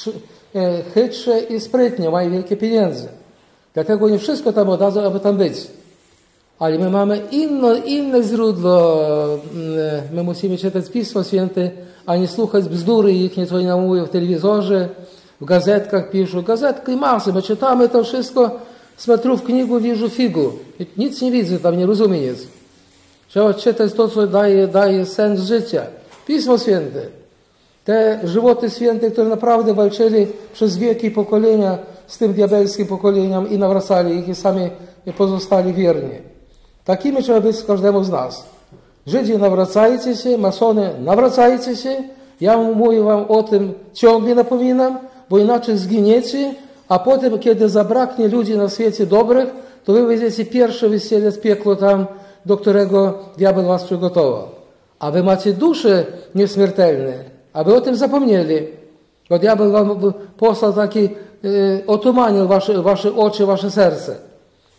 Speaker 1: chytrze i sprytnie, mają wielkie pieniądze. Dlatego oni wszystko tam oddadzą, aby tam być. Ale my mamy inne źródło. My musimy czytać Pismo Święte, a nie słuchać bzdury ich, co oni nam mówią w telewizorze, w gazetkach piszą. Gazetki masy, my czytamy to wszystko, смотрю w knigu, widzę figu. Nic nie widzę, tam nie rozumiem nic. Trzeba czytać to, co daje sens życia. Pismo Święte. Te żywoty święte, które naprawdę walczyli przez wieki pokolenia z tym diabelskim pokoleniem i nawracali ich i sami pozostali wierni. Takimi trzeba być każdemu z nas. Żydzi, nawracajcie się, masony, nawracajcie się. Ja mówię wam o tym, ciągle napominam, bo inaczej zginiecie, a potem, kiedy zabraknie ludzi na świecie dobrych, to wy będziecie pierwszy wysielec piekło tam, do którego diabeł was przygotował. A wy macie dusze nieśmiertelne, a wy o tym zapomnieli. Bo diabeł wam posłał taki, otumanił wasze oczy, wasze serce.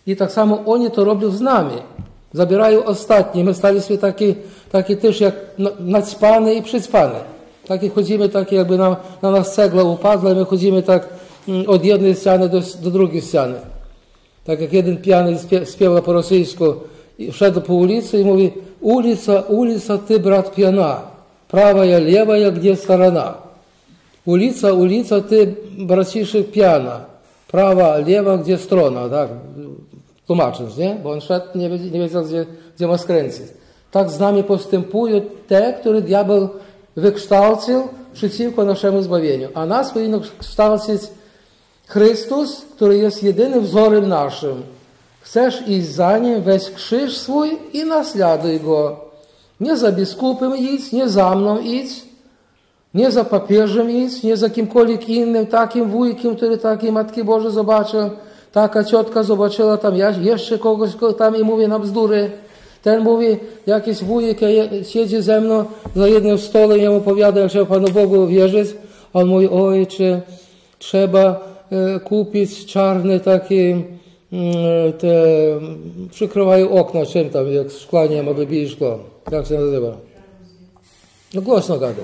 Speaker 1: I tak samo oni to robią z nami. Zabierają ostatnie. My staliśmy takie też jak naćpane i przyćpane. Takie chodzimy, takie jakby na nas cegła upadła i my chodzimy tak od jednej ściany do drugiej ściany. Tak jak jeden pijany śpiewał po rosyjsku, szedł po ulicy i mówi: ulica, ty brat pijana, prawa, lewa, gdzie strona. Ulica, ty braciszek pijana, prawa, lewa, gdzie strona. Tak, tłumacząc, nie? Bo on szedł, nie wiedział, gdzie ma skręcić. Tak z nami postępują te, które diabeł wykształcił przeciwko naszemu zbawieniu. A nas powinno kształcić Chrystus, który jest jedynym wzorem naszym. Chcesz iść za Nim, weź krzyż swój i naśladuj Go. Nie za biskupem idź, nie za mną idź, nie za papieżem idź, nie za kimkolwiek innym, takim wujkiem, który takiej Matki Bożej zobaczył, taka ciotka zobaczyła tam jeszcze kogoś tam i mówi na bzdury. Ten mówi, jakiś wujek siedzi ze mną za jednym stolem, ja mu opowiadam, jak trzeba Panu Bogu wierzyć. A on mówi: ojcze, trzeba kupić czarne takie, te przykrywają okna, czym tam, jak szklaniem, albo bije szkło. Jak się nazywa? No głośno gadaj.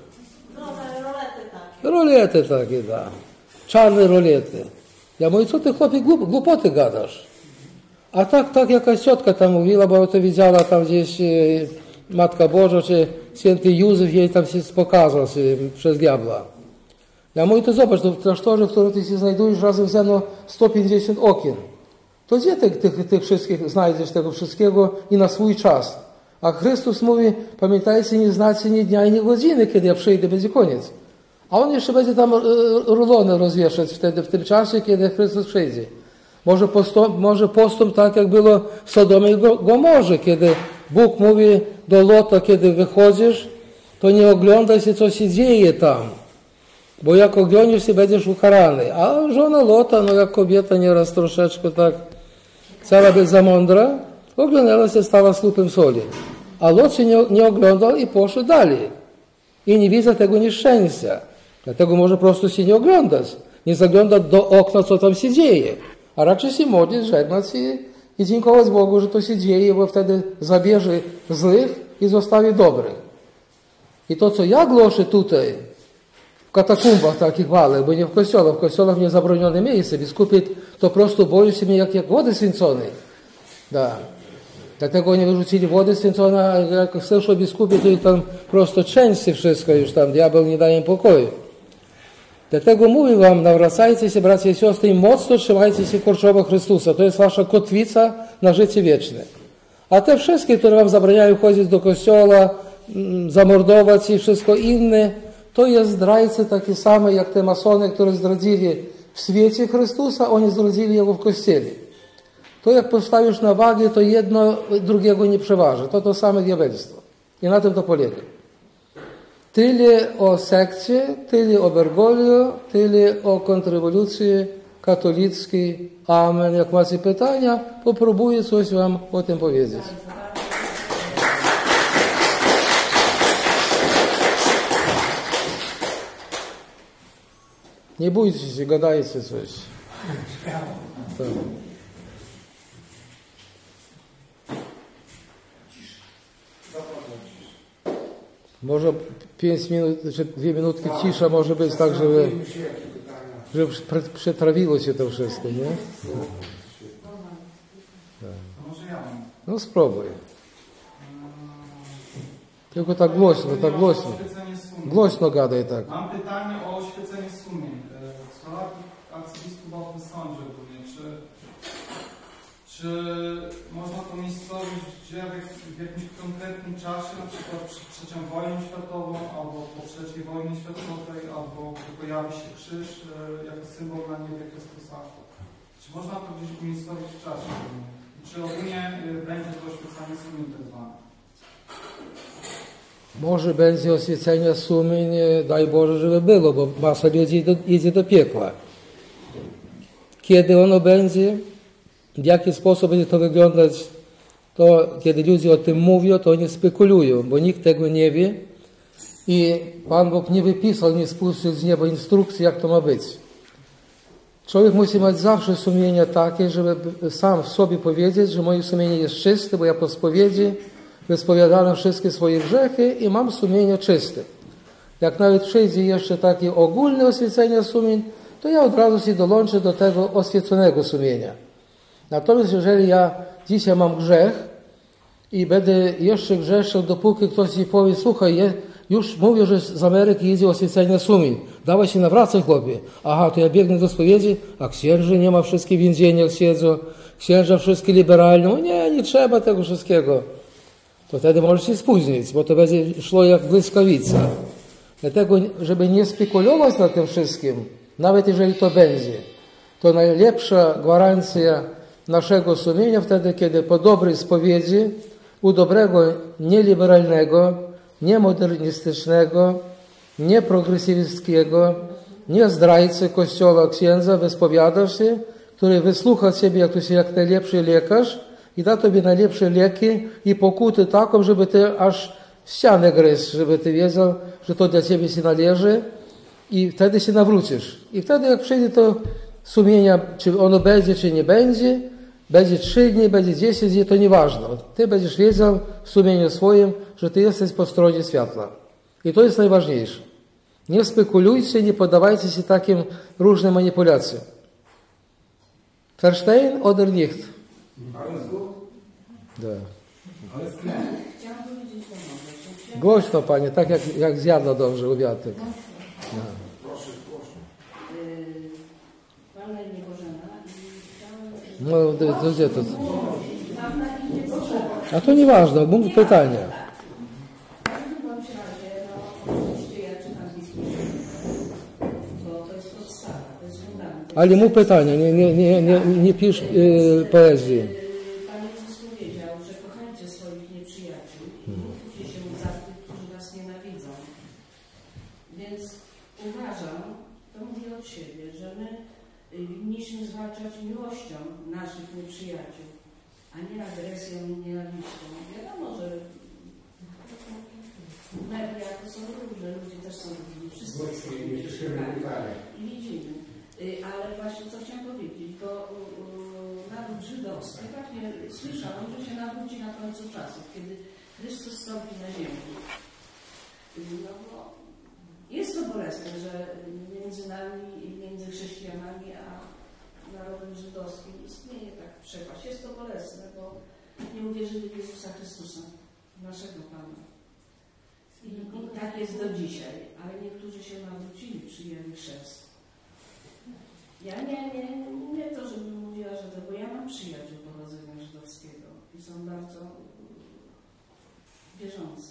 Speaker 1: Rolety takie, tak. Czarne rolety. Ja mówię: co ty, chłopie, głupoty gadasz? A tak jakaś ciotka tam mówiła, bo to widziała tam gdzieś Matka Boża, czy święty Józef jej tam się pokazał przez diabła. Ja mówię: to zobacz, to w klasztorze, w którym ty się znajdujesz, razem ze mną 150 okien. To gdzie tych wszystkich znajdziesz tego wszystkiego i na swój czas? A Chrystus mówi: pamiętajcie, nie znacie ni dnia i ni godziny, kiedy ja przyjdę, będzie koniec. A on jeszcze będzie tam rulony rozwieszać wtedy, w tym czasie, kiedy Chrystus przyjdzie. Może postąp tak, jak było w Sodomie i Gomorze, kiedy Bóg mówi do Lota, kiedy wychodzisz, to nie oglądaj się, co się dzieje tam, bo jak oglądasz się, będziesz ukarany. A żona Lota, no jak kobieta nieraz troszeczkę tak chciała być za mądra, oglądała się, stała słupem soli. A Lot się nie oglądał i poszedł dalej. I nie widzę tego nieszczęścia. Dlatego może po prostu się nie oglądać. Nie zaglądać do okna, co tam się dzieje. A raczej się modlić, żegnać i dziękować Bogu, że to się dzieje, bo wtedy zabierze złych i zostawi dobrych. I to, co ja głoszę tutaj, w katakumbach takich małych, bo nie w kościołach. W kościołach nie zabronione miejsce. Biskupi to po prostu boją się mnie jak wody święconej. Da. Dlatego oni wyrzucili wodę święconą, a jak słyszą biskupy, to ich tam prosto części wszystko już tam. Diabeł nie daje im pokoju. Dlatego mówię wam, nawracajcie się, bracia i siostry, i mocno trzymajcie się kurczowo Chrystusa. To jest wasza kotwica na życie wieczne. A te wszystkie, które wam zabraniają chodzić do kościoła, zamordować i wszystko inne, to jest zdrajcy takie same, jak te masony, które zdradzili w świecie Chrystusa, oni zdradzili Jego w kościele. To jak postawisz na wagę, to jedno drugiego nie przeważy. To same diabelstwo. I na tym to polega. Tyle o sekcie, tyle o Bergoglio, tyle o kontrrewolucji katolickiej. Amen. Jak macie pytania, popróbuję coś wam o tym powiedzieć. Nie bójcie się, gadajcie coś. Tak. Może 5 minut, czy 2 minutki cisza może być tak, żeby przetrawiło się to wszystko, nie? Tak. No spróbuj. Tylko tak głośno, tak głośno. Głośno gadaj, tak.
Speaker 4: Mam pytanie o oświecenie sumień. Słowa arcybiskupa w sądzie ogólnie. Czy można to miejscowość, gdzie w jakimś konkretnym czasie, na przykład przed III wojną światową, albo po III wojnie światowej, albo pojawi się krzyż jako symbol na niebie Chrystusa? Czy można to gdzieś umiejscowić w czasie? Czy ogólnie będzie to oświecanie sumień tak zwane?
Speaker 1: Może będzie oświecenie sumień, daj Boże, żeby było, bo masa ludzi idzie do piekła. Kiedy ono będzie? W jaki sposób będzie to wyglądać, to kiedy ludzie o tym mówią, to oni spekulują, bo nikt tego nie wie i Pan Bóg nie wypisał, nie spuścił z nieba instrukcji, jak to ma być. Człowiek musi mieć zawsze sumienie takie, żeby sam w sobie powiedzieć, że moje sumienie jest czyste, bo ja po spowiedzi wyspowiadałem wszystkie swoje grzechy i mam sumienie czyste. Jak nawet przyjdzie jeszcze takie ogólne oświecenie sumień, to ja od razu się dołączę do tego oświeconego sumienia. Natomiast jeżeli ja dzisiaj mam grzech i będę jeszcze grzeszył, dopóki ktoś mi powie, słuchaj, już mówię, że z Ameryki idzie oświecenie sumień. Dawaj się nawracaj, chłopie. Aha, to ja biegnę do spowiedzi, a księży nie ma, wszystkie w więzieniach siedzą, księża wszystkie liberalne. No nie trzeba tego wszystkiego. To wtedy możesz się spóźnić, bo to będzie szło jak błyskawica. Dlatego, żeby nie spekulować nad tym wszystkim, nawet jeżeli to będzie, to najlepsza gwarancja naszego sumienia wtedy, kiedy po dobrej spowiedzi, u dobrego, nieliberalnego, niemodernistycznego, nieprogresywistskiego, nie zdrajcy Kościoła księdza wyspowiadasz się, który wysłucha Ciebie jak najlepszy lekarz i da Tobie najlepsze leki i pokuty taką, żeby Ty aż ścianę gryzł, żeby Ty wiedział, że to dla Ciebie się należy i wtedy się nawrócisz. I wtedy jak przyjdzie to sumienia, czy ono będzie, czy nie będzie, będzie 3 dni, będzie 10 dni, to nieważne. Ty będziesz wiedział w sumieniu swoim, że Ty jesteś po stronie światła. I to jest najważniejsze. Nie spekulujcie, nie poddawajcie się takim różnym manipulacjom. Verstehen oder nicht?
Speaker 5: Alles gut?
Speaker 1: Da.
Speaker 5: Alles klar?
Speaker 2: Chciałam powiedzieć panowie, że
Speaker 1: Głośno, Panie, tak jak zjadła dobrze obiadek.
Speaker 5: Proszę, proszę.
Speaker 2: mam na imię Bożena i chciałam...
Speaker 1: No, to gdzie to?
Speaker 2: Mam na imię Bożena.
Speaker 1: A to nieważne, mów pytanie.
Speaker 2: W każdym bądź razie, oczywiście ja czytam Pismo Święte, bo to jest podstawa, to jest fundament.
Speaker 1: Ale mów pytanie, nie pisz poezji.
Speaker 2: Pan Jezus powiedział, że kochajcie swoich nieprzyjaciół i módlcie się za tych, którzy was nienawidzą. Więc uważam, to mówię od siebie, że my winniśmy zwalczać miłością naszych nieprzyjaciół, a nie agresją i nienawiścią. Wiadomo, że media to są różne, ludzie też są różni, wszyscy i widzimy. Ale właśnie co chciałam powiedzieć, bo naród żydowski właśnie słyszałem, że się nawróci na końcu czasów, kiedy Chrystus stąpi na ziemię. No bo jest to bolesne, że między nami i między chrześcijanami a narodem żydowskim istnieje tak przepaść. Jest to bolesne, bo nie uwierzyli w Jezusa Chrystusa, naszego Pana. I tak jest do dzisiaj, ale niektórzy się nawrócili, przyjęli chrzest. Ja nie to, żebym mówiła, że to, bo ja mam przyjaciół pochodzenia żydowskiego i są bardzo wierzący.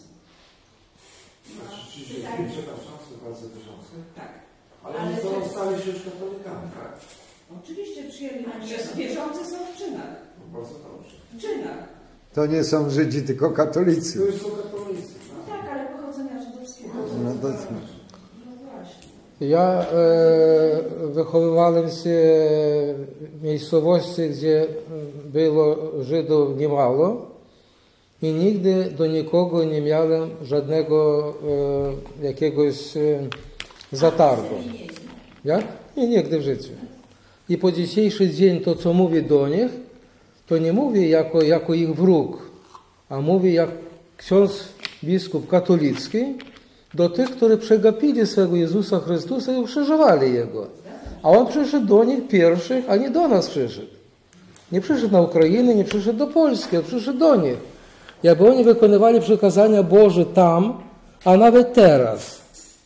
Speaker 2: No,
Speaker 5: Przepraszam, są bardzo wierzący.
Speaker 2: tak.
Speaker 5: Ale nie stali się już katolikami, tak?
Speaker 2: Oczywiście przyjęli chrzest. Wierzący są w czynach.
Speaker 5: No bardzo dobrze.
Speaker 2: W czynach.
Speaker 3: To nie są Żydzi, tylko katolicy.
Speaker 5: To już są katolicy.
Speaker 2: No tak, ale pochodzenia żydowskiego.
Speaker 3: No to...
Speaker 2: No właśnie.
Speaker 1: Ja wychowywałem się w miejscowości, gdzie było Żydów niemało i nigdy do nikogo nie miałem żadnego jakiegoś zatargu. Jak? I nigdy w życiu. I po dzisiejszy dzień to, co mówię do nich, to nie mówię jako ich wróg, a mówię jak ksiądz biskup katolicki do tych, którzy przegapili swego Jezusa Chrystusa i ukrzyżowali Jego. A On przyszedł do nich pierwszych, a nie do nas przyszedł. Nie przyszedł na Ukrainę, nie przyszedł do Polski, on przyszedł do nich. Jakby oni wykonywali przykazania Boże tam, a nawet teraz,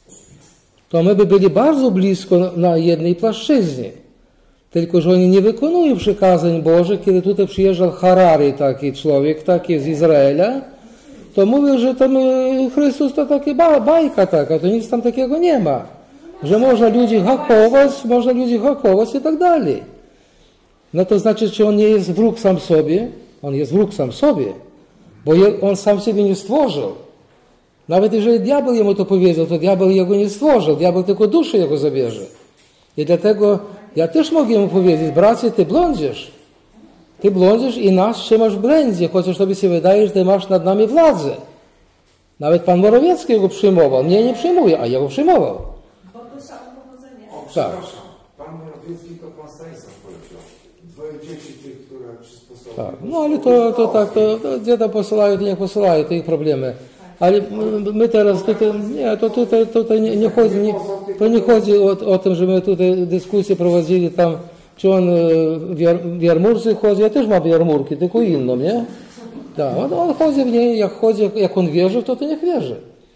Speaker 1: to my by byli bardzo blisko na jednej płaszczyźnie. Tylko że oni nie wykonują przykazań Bożych. Kiedy tutaj przyjeżdżał Harari, taki człowiek, taki z Izraela, to mówił, że tam Chrystus to taka bajka taka, to nic tam takiego nie ma. Że można ludzi hakować i tak dalej. No to znaczy, czy on nie jest wróg sam sobie? On jest wróg sam sobie, bo on sam siebie nie stworzył. Nawet jeżeli diabeł jemu to powiedział, to diabeł jego nie stworzył, diabeł tylko duszę jego zabierze. I dlatego ja też mogę mu powiedzieć, bracie, ty blądzisz. Ty blądzisz i nas trzymasz w błędzie, chociaż tobie się wydaje, że ty masz nad nami władzę. Nawet pan Morawiecki go przyjmował. Mnie nie przyjmuje, a ja go przyjmował.
Speaker 2: Bo to samo pochodzenie.
Speaker 5: O, przepraszam. Pan Morawiecki Katolicki to pan Stanisław poleciał. Dwoje dzieci tych, które przysposobiły.
Speaker 1: Tak. No ale to tak, to gdzie tam posyłają, to niech posyłają, to ich problemy. Ale my teraz tutaj, nie, to tutaj nie chodzi, to nie chodzi o tym, że my tutaj dyskusję prowadzili tam, czy on w jarmurce chodzi, ja też mam jarmurki, tylko inną, nie? Tak, on chodzi w niej, jak on wierzy, to niech wierzy.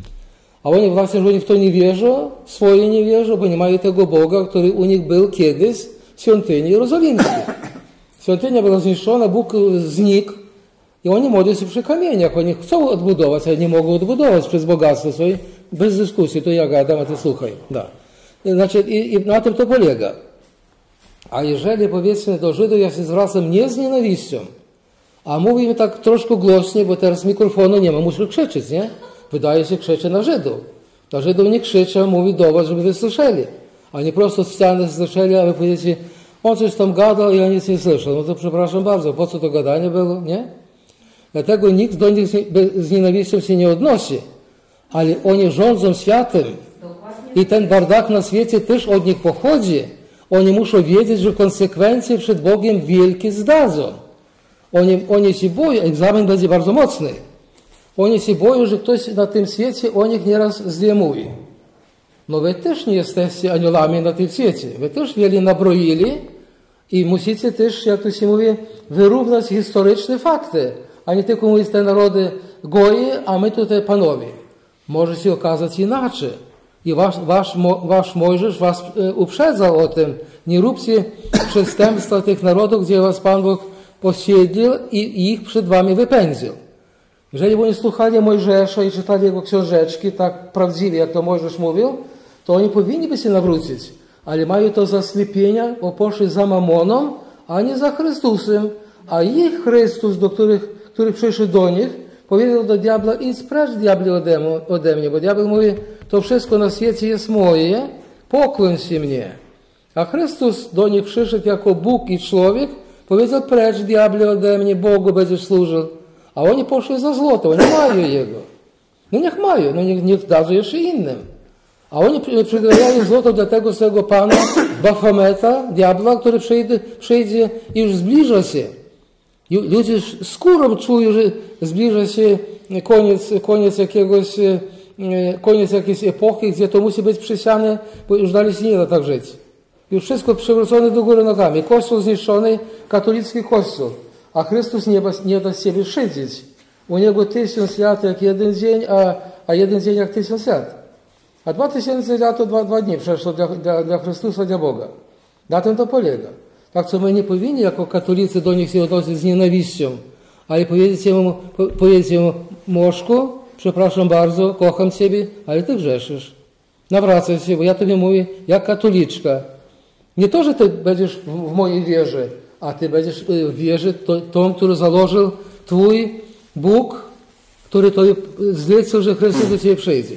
Speaker 1: A oni właśnie, że oni w to nie wierzą, swoje nie wierzą, bo nie mają tego Boga, który u nich był kiedyś w świątyni jerozolimskiej. Świątynia była zniszczona, Bóg znikł i oni modlą się przy kamieniach. Oni chcą odbudować, ale nie mogą odbudować przez bogactwo swoje. Bez dyskusji, to ja gadam, a ty słuchaj. Da. Znaczy, i na tym to polega. A jeżeli, powiedzmy, do Żydów ja się zwracam nie z nienawiścią, a mówimy tak troszkę głośniej, bo teraz mikrofonu nie ma, muszę krzyczeć, nie? Wydaje się, krzyczy na Żydów. Na Żydów nie krzyczę, mówi do was, żeby wy słyszeli. A nie prosto z ściany słyszeli, a wy powiecie, on coś tam gadał i ja nic nie słyszał. No to przepraszam bardzo, po co to gadanie było, nie? Dlatego nikt do nich z nienawiścią się nie odnosi. Ale oni rządzą światem. I ten bardak na świecie też od nich pochodzi. Oni muszą wiedzieć, że konsekwencje przed Bogiem wielkie zdadzą. Oni się boją, egzamin będzie bardzo mocny. Oni się boją, że ktoś na tym świecie o nich nieraz źle mówi. No wy też nie jesteście aniołami na tym świecie. Wy też wiele nabroili i musicie też, jak to się mówi, wyrównać historyczne fakty, a nie tylko mówić te narody goje, a my tutaj panowie. Może się okazać inaczej. I wasz Mojżesz was uprzedzał o tym. Nie róbcie przestępstwa tych narodów, gdzie was Pan Bóg posiedlił i ich przed wami wypędził. Jeżeli by oni słuchali Mojżesza i czytali jego książeczki tak prawdziwie, jak to Mojżesz mówił, to oni powinni by się nawrócić. Ale mają to zaślepienia, bo poszli za Mamoną, a nie za Chrystusem. A ich Chrystus, który przyszedł do nich, powiedział do diabła, idź precz, diable, ode mnie, bo diabeł mówi, to wszystko na świecie jest moje, pokłoń się mnie. A Chrystus do nich przyszedł jako Bóg i człowiek, powiedział, precz, diable, ode mnie, Bogu będziesz służył. A oni poszli za złoto, oni mają jego. No niech mają, no niech dadzą jeszcze innym. A oni przygrajają złoto do tego swojego pana Bafometa, diabła, który przyjdzie i już zbliża się. Ludzie skórą czują, że zbliża się koniec jakiejś epoki, gdzie to musi być przysiane, bo już dalej się nie da tak żyć. Już wszystko przewrócone do góry nogami. Kościół zniszczony, katolicki kościół. A Chrystus nie da z siebie szydzić. U Niego 1000 lat jak jeden dzień, a jeden dzień jak 1000 lat. A 2000 lat to dwa dni przeszło dla Chrystusa, dla Boga. Na tym to polega. Tak, co my nie powinni jako katolicy do nich się odnosić z nienawiścią, ale powiedzieć mu, Moszku, przepraszam bardzo, kocham Ciebie, ale Ty grzeszysz. Nawracaj się, bo ja Tobie mówię, jak katoliczka. Nie to, że Ty będziesz w mojej wierze, a Ty będziesz w wierze tą, który założył Twój Bóg, który to zlecił, że Chrystus do Ciebie przyjdzie.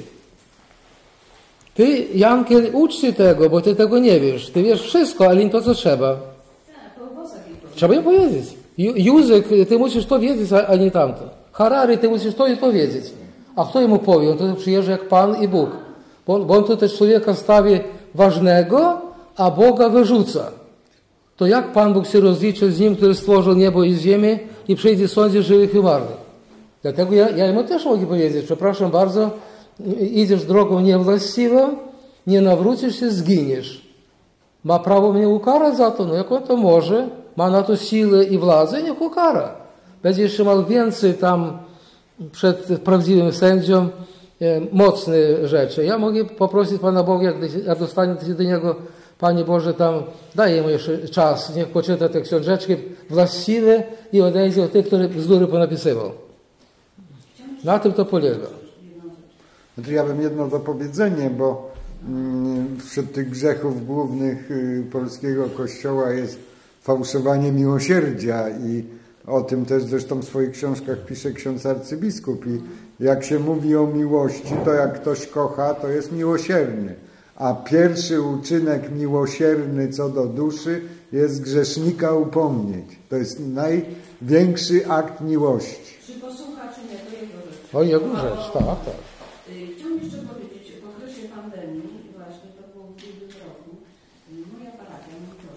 Speaker 1: Ty, Jankiel, ucz się tego, bo Ty tego nie wiesz. Ty wiesz wszystko, ale nie to, co trzeba. Trzeba im powiedzieć. Józek, Ty musisz to wiedzieć, a nie tamto. Harari, Ty musisz to i to wiedzieć. A kto jemu powie? On to przyjeżdża jak Pan i Bóg. Bo on tutaj człowieka stawi ważnego, a Boga wyrzuca. To jak Pan Bóg się rozliczył z nim, który stworzył niebo i ziemię i przyjdzie sądzić żywych i umarłych? Dlatego ja jemu też mogę powiedzieć, przepraszam bardzo, idziesz drogą niewłaściwą, nie nawrócisz się, zginiesz. Ma prawo mnie ukarać za to? No jak on to może? Ma na to siłę i władzę, niech ukara. Będzie jeszcze miał więcej tam przed prawdziwym sędzią mocne rzeczy. Ja mogę poprosić Pana Boga, jak dostanie się do Niego, Panie Boże, tam daję mu jeszcze czas, niech poczyta te książeczki właściwe i odejdzie od tych, które bzdury ponapisywał. Na tym to polega.
Speaker 3: Znaczy ja bym jedno dopowiedzenie, bo wśród tych grzechów głównych polskiego Kościoła jest fałszowanie miłosierdzia i o tym też zresztą w swoich książkach pisze ksiądz arcybiskup. I jak się mówi o miłości, to jak ktoś kocha, to jest miłosierny. A pierwszy uczynek miłosierny co do duszy jest grzesznika upomnieć. To jest największy akt miłości.
Speaker 2: Czy posłucha, czy nie, to jego rzecz.
Speaker 1: O jego rzecz, tak.
Speaker 2: Chciałam jeszcze powiedzieć, w okresie pandemii, właśnie to było w ubiegłym roku, moja parafia, mój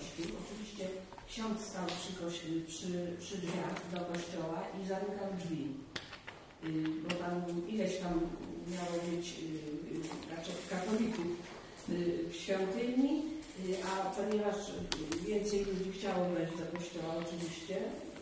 Speaker 2: ksiądz stał przy drzwiach do kościoła i zamykał drzwi. Bo tam ileś tam miało być znaczy katolików w świątyni, a ponieważ więcej ludzi chciało wejść do kościoła oczywiście,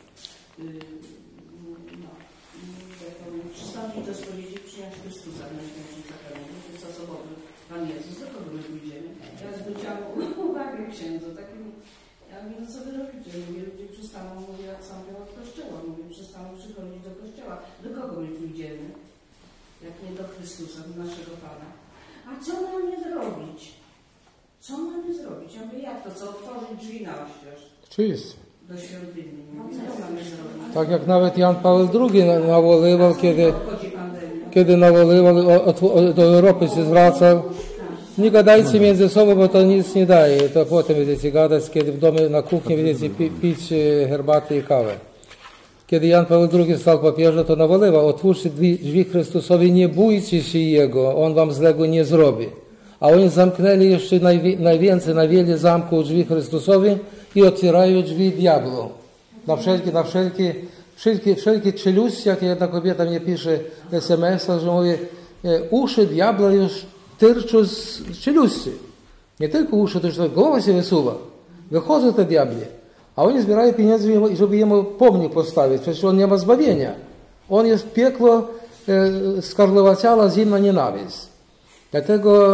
Speaker 2: przystąpić do spowiedzi, przyjąć Chrystusa na śmierci sakramentu, to jest osobowy Pan Jezus, do kogo my pójdziemy? Ja zwróciłam uwagę księdzu, takim, ja mówię, no co wy robicie? Mówię, ludzie przestaną, mówię, jak sami od kościoła, mówię, przestaną przychodzić do kościoła. Do kogo my pójdziemy? Jak nie do Chrystusa, do naszego Pana. A co mamy zrobić? Co mamy zrobić? Ja mówię, jak to? Co otworzyć drzwi na oścież?
Speaker 1: Oczywiście.
Speaker 2: Do świątyni. Mówię, co mamy zrobić?
Speaker 1: Tak jak nawet Jan Paweł II nawoływał, kiedy nawoływał do Europy się zwracał. Nie gadajcie między sobą, bo to nic nie daje. To potem będziecie gadać, kiedy w domu na kuchni będziecie pić herbatę i kawę. Kiedy Jan Paweł II stał papieżem, to nawoływał: otwórzcie drzwi Chrystusowi, nie bójcie się Jego, On wam złego nie zrobi. A oni zamknęli jeszcze na wiele zamków drzwi Chrystusowi i otwierają drzwi diabłu. Na wszelkie czeluści, jak jedna kobieta mnie pisze SMS-a, że mówi, uszy diabła już tyrczą z czeluści. Nie tylko uszy, to już głowa się wysuwa. Wychodzą te diabły. A oni zbierają pieniądze, żeby jemu pomnik postawić. Przecież on nie ma zbawienia. On jest piekło skarlowa ciała, zimna nienawiść. Dlatego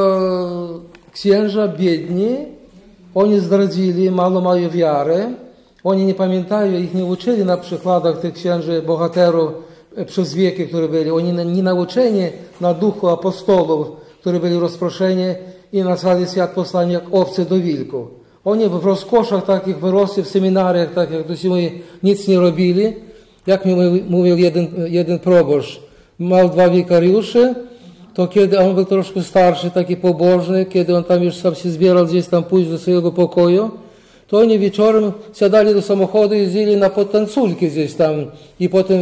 Speaker 1: księża biedni, oni zdradzili, mało mają wiary. Oni nie pamiętają, ich nie uczyli na przykładach tych księży bohaterów przez wieki, które byli. Oni nie nauczeni na duchu apostolów, którzy byli rozproszeni i na cały świat posłani jak owce do wilków. Oni w rozkoszach takich wyrosli, w seminariach, tak jak to mówi, nic nie robili. Jak mi mówił jeden proboszcz, miał 2 wikariuszy, to kiedy on był troszkę starszy, taki pobożny, kiedy on tam już sam się zbierał gdzieś tam pójść do swojego pokoju, to oni wieczorem siadali do samochodu i jeździli na podtańculki gdzieś tam i potem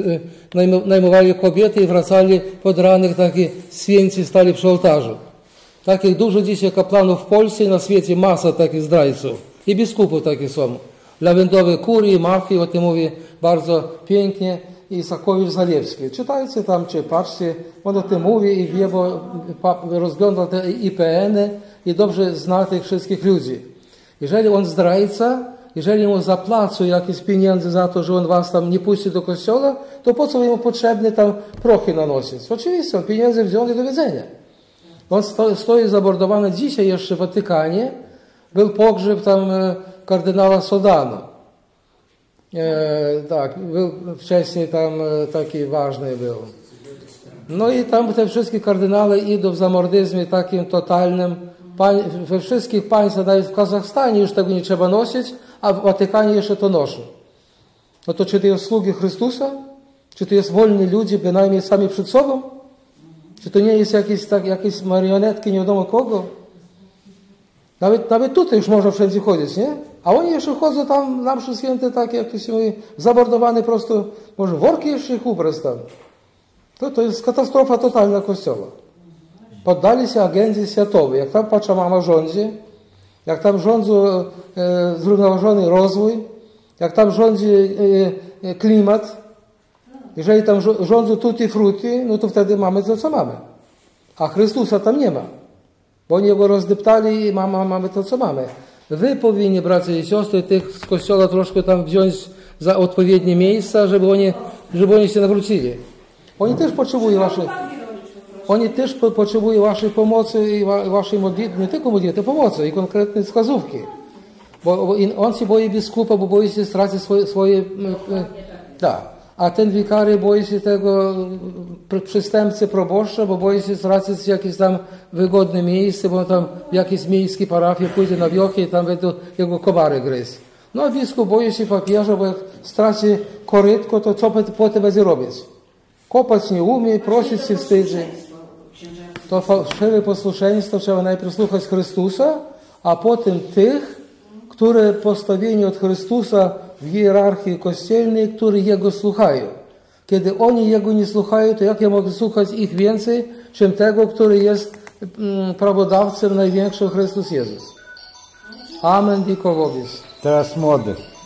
Speaker 1: najmowali kobiety i wracali pod ranek, takie święci stali przy ołtarzu. Takich dużo dzisiaj kapłanów w Polsce i na świecie, masa takich zdrajców. I biskupów takie są. Lawendowe kurii, mafii, o tym mówi bardzo pięknie i Sakowicz Zalewski. Czytajcie tam, czy patrzcie, on o tym mówi i wie, bo rozgląda te IPN-y i dobrze zna tych wszystkich ludzi. Jeżeli on zdrajca, jeżeli mu zapłacą jakieś pieniądze za to, że on was tam nie puści do kościoła, to po co mu potrzebne tam prochy nanosić? Oczywiście, on pieniądze wziął do wiedzenia. On stoi zamordowany dzisiaj jeszcze w Watykanie. Był pogrzeb tam kardynała Sodano. Tak, był wcześniej tam taki ważny był. No i tam te wszystkie kardynale idą w zamordyzmie takim totalnym. We wszystkich państwach, nawet w Kazachstanie już tego nie trzeba nosić, a w Watykanie jeszcze to noszą. No to czy to jest sługi Chrystusa? Czy to jest wolni ludzie, bynajmniej sami przed sobą? Czy to nie jest jakieś marionetki nie wiadomo kogo? Nawet tutaj już można wszędzie chodzić, nie? A oni jeszcze chodzą tam na mszy święte, takie jak to się mówi, zamordowane prosto, może worki jeszcze ich ubrać tam. To jest katastrofa totalna Kościoła. Poddali się agendzie światowej. Jak tam Pachamama rządzi, jak tam rządzi zrównoważony rozwój, jak tam rządzi klimat, jeżeli tam rządzą tutti frutti, no to wtedy mamy to, co mamy. A Chrystusa tam nie ma. Bo oni go rozdeptali i mamy to, co mamy. Wy powinni, bracia i siostry, tych z Kościoła troszkę tam wziąć za odpowiednie miejsca, żeby oni się nawrócili. Oni też potrzebują waszej pomocy i waszej modlitwy, nie tylko modlitwy, pomocy i konkretnej wskazówki. Bo on się boi biskupa, bo boi się stracić swoje tak. A ten wikary boi się tego przystępcy proboszcza, bo boi się stracić jakieś tam wygodne miejsce, bo on tam w jakiejś miejskiej parafii pójdzie na wiochę i tam będą jego komary gryźć. No a biskup boi się papieża, bo jak straci korytko, to co potem będzie robić? Kopać nie umie, prosić się wstydzi. To fałszywe posłuszeństwo trzeba najpierw słuchać Chrystusa, a potem tych, które postawieni od Chrystusa w hierarchii kościelnej, którzy Jego słuchają. Kiedy oni Jego nie słuchają, to jak ja mogę słuchać ich więcej, czym tego, który jest prawodawcą największym Chrystus Jezus. Amen, Dikowowiec.
Speaker 3: Teraz młody.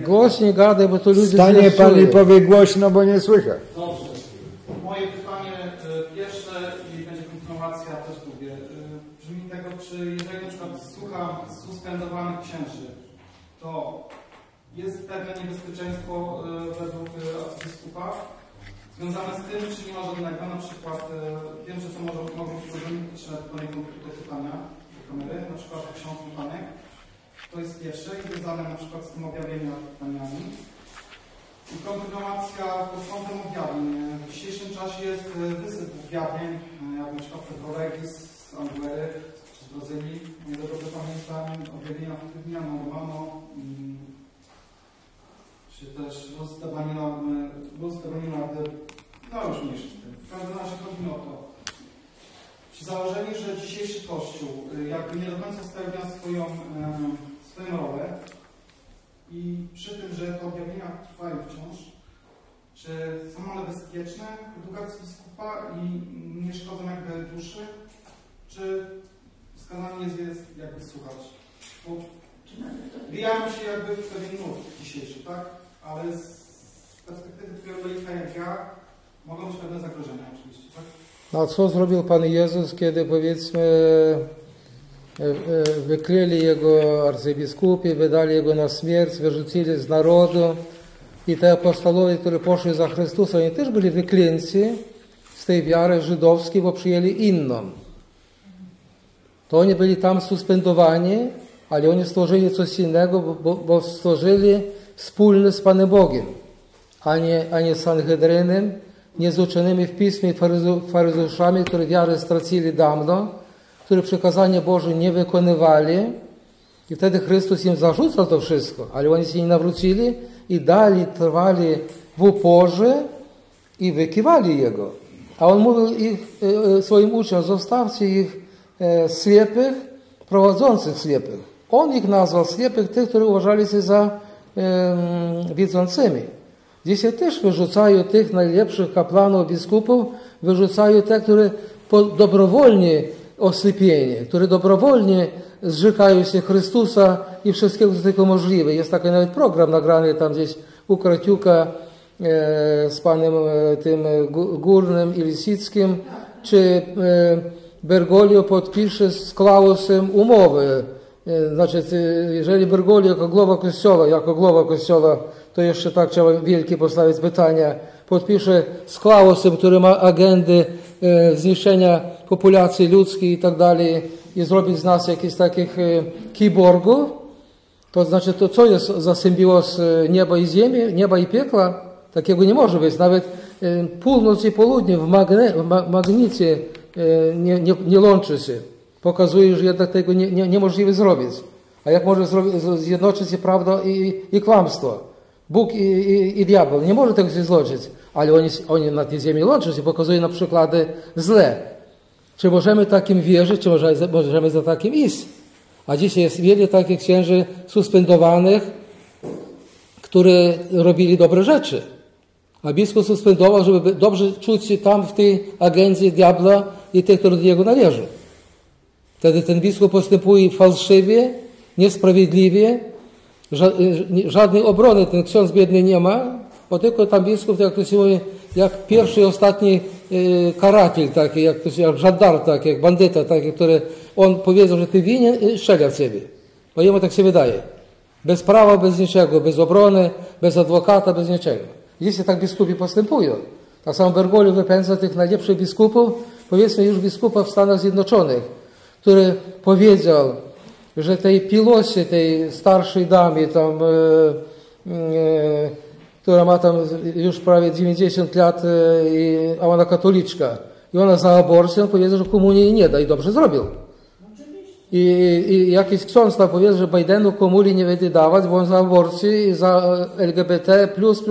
Speaker 1: Głośniej gadaj, bo to ludzie
Speaker 3: Stanie pan i powie głośno, bo nie słychać.
Speaker 4: Dobrze. Moje pytanie pierwsze i będzie kontynuacja też drugie. Brzmi tego, czy jeżeli na przykład słucham suspendowanych księży, to jest pewne niebezpieczeństwo według arcybiskupa związane z tym, czy nie ma żadnego, na przykład wiem, że to mogą być problemy, czy nawet do niego do pytania do kamery, na przykład ksiądz Panek. To jest pierwsze i związane na przykład z tym objawieniem pytaniami. I kontynuacja pod kątem objawień. W dzisiejszym czasie jest wysyp objawień, jak na przykład Pedrolegis z Anguery, czy z Brazylii, nie dobrze pamiętam, objawienia Fortepianu Romano, czy też Luz de no już mniejszy z tym. W każdym razie chodzi mi o to. Przy założeniu, że dzisiejszy Kościół jakby nie do końca spełnia swoją rolę i przy tym, że te objawienia trwają wciąż, czy są one bezpieczne według arcybiskupa i nie szkodzą jakby duszy, czy wskazane jest jakby słuchać? Bo wijamy się jakby w pewien nurt dzisiejszy, tak? Ale z perspektywy takiego laika jak ja mogą być pewne zagrożenia oczywiście, tak?
Speaker 1: A co zrobił Pan Jezus, kiedy powiedzmy wykryli Jego arcybiskupy, wydali Jego na śmierć, wyrzucili z narodu i te apostolowie, którzy poszli za Chrystusa, oni też byli wyklęci z tej wiary żydowskiej, bo przyjęli inną. To oni byli tam suspendowani, ale oni stworzyli coś innego, bo stworzyli wspólny z Panem Bogiem, a nie z Sanhedrynem, nie z uczonymi w Pismie faryzeuszami, którzy wiarę stracili dawno, którzy przykazania Boże nie wykonywali. I wtedy Chrystus im zarzucał to wszystko, ale oni się nie nawrócili i dalej trwali w uporze i wykiwali Jego. A On mówił swoim uczniom, zostawcie ich ślepych, prowadzących ślepych. On ich nazwał ślepych, tych, którzy uważali się za widzącymi. Dzisiaj też wyrzucają tych najlepszych kapłanów, biskupów, wyrzucają tych, którzy dobrowolnie oślepieni, którzy dobrowolnie zrzekają się Chrystusa i wszystkiego, co tylko możliwe. Jest taki nawet program nagrany tam gdzieś u Kraciuka z panem tym Górnym i Lisickim, czy Bergoglio podpisze z Klausem umowę. Znaczy, jeżeli Bergoglio jako głowa Kościoła, to jeszcze tak trzeba wielkie postawić pytania, podpisze z Klausem, który ma agendę zniszczenia populacji ludzkiej i tak dalej, i zrobić z nas jakichś takich kiborgów, to znaczy, to co jest za symbioz nieba i ziemi, nieba i piekła? Takiego nie może być. Nawet północ i południe w magnicie nie łączy się. Pokazuje, że jednak tego niemożliwe zrobić. A jak może zjednoczyć się prawda i kłamstwo? Bóg i diabeł. Nie może tego się złożyć. Ale oni na tej ziemi łączą się, pokazują na przykłady złe. Czy możemy takim wierzyć, czy możemy za takim iść? A dzisiaj jest wiele takich księży suspendowanych, którzy robili dobre rzeczy. A biskup suspendował, żeby dobrze czuć się tam w tej agendzie diabła i tych, którzy do niego należą. Wtedy ten biskup postępuje fałszywie, niesprawiedliwie, żadnej obrony ten ksiądz biedny nie ma, bo tylko tam biskup, jak to się mówi, jak pierwszy i ostatni karatelь, taki, jak żandar, taki, jak bandyta, taki, który on powiedział, że ty winien i strzela w ciebie. Bo jemu tak się wydaje. Bez prawa, bez niczego, bez obrony, bez adwokata, bez niczego. Jeśli tak biskupi postępują. Tak samo Bergoglio wypędza tych najlepszych biskupów, powiedzmy już biskupa w Stanach Zjednoczonych, który powiedział, że tej Pilosie, tej starszej damie, tam, która ma tam już prawie 90 lat, a ona katoliczka, i ona za aborcję, powiedział, że komunii jej nie da i dobrze zrobił. I jakiś ksiądz tam powiedział, że Bidenu komunii nie będzie dawać, bo on za aborcję i za LGBT+++.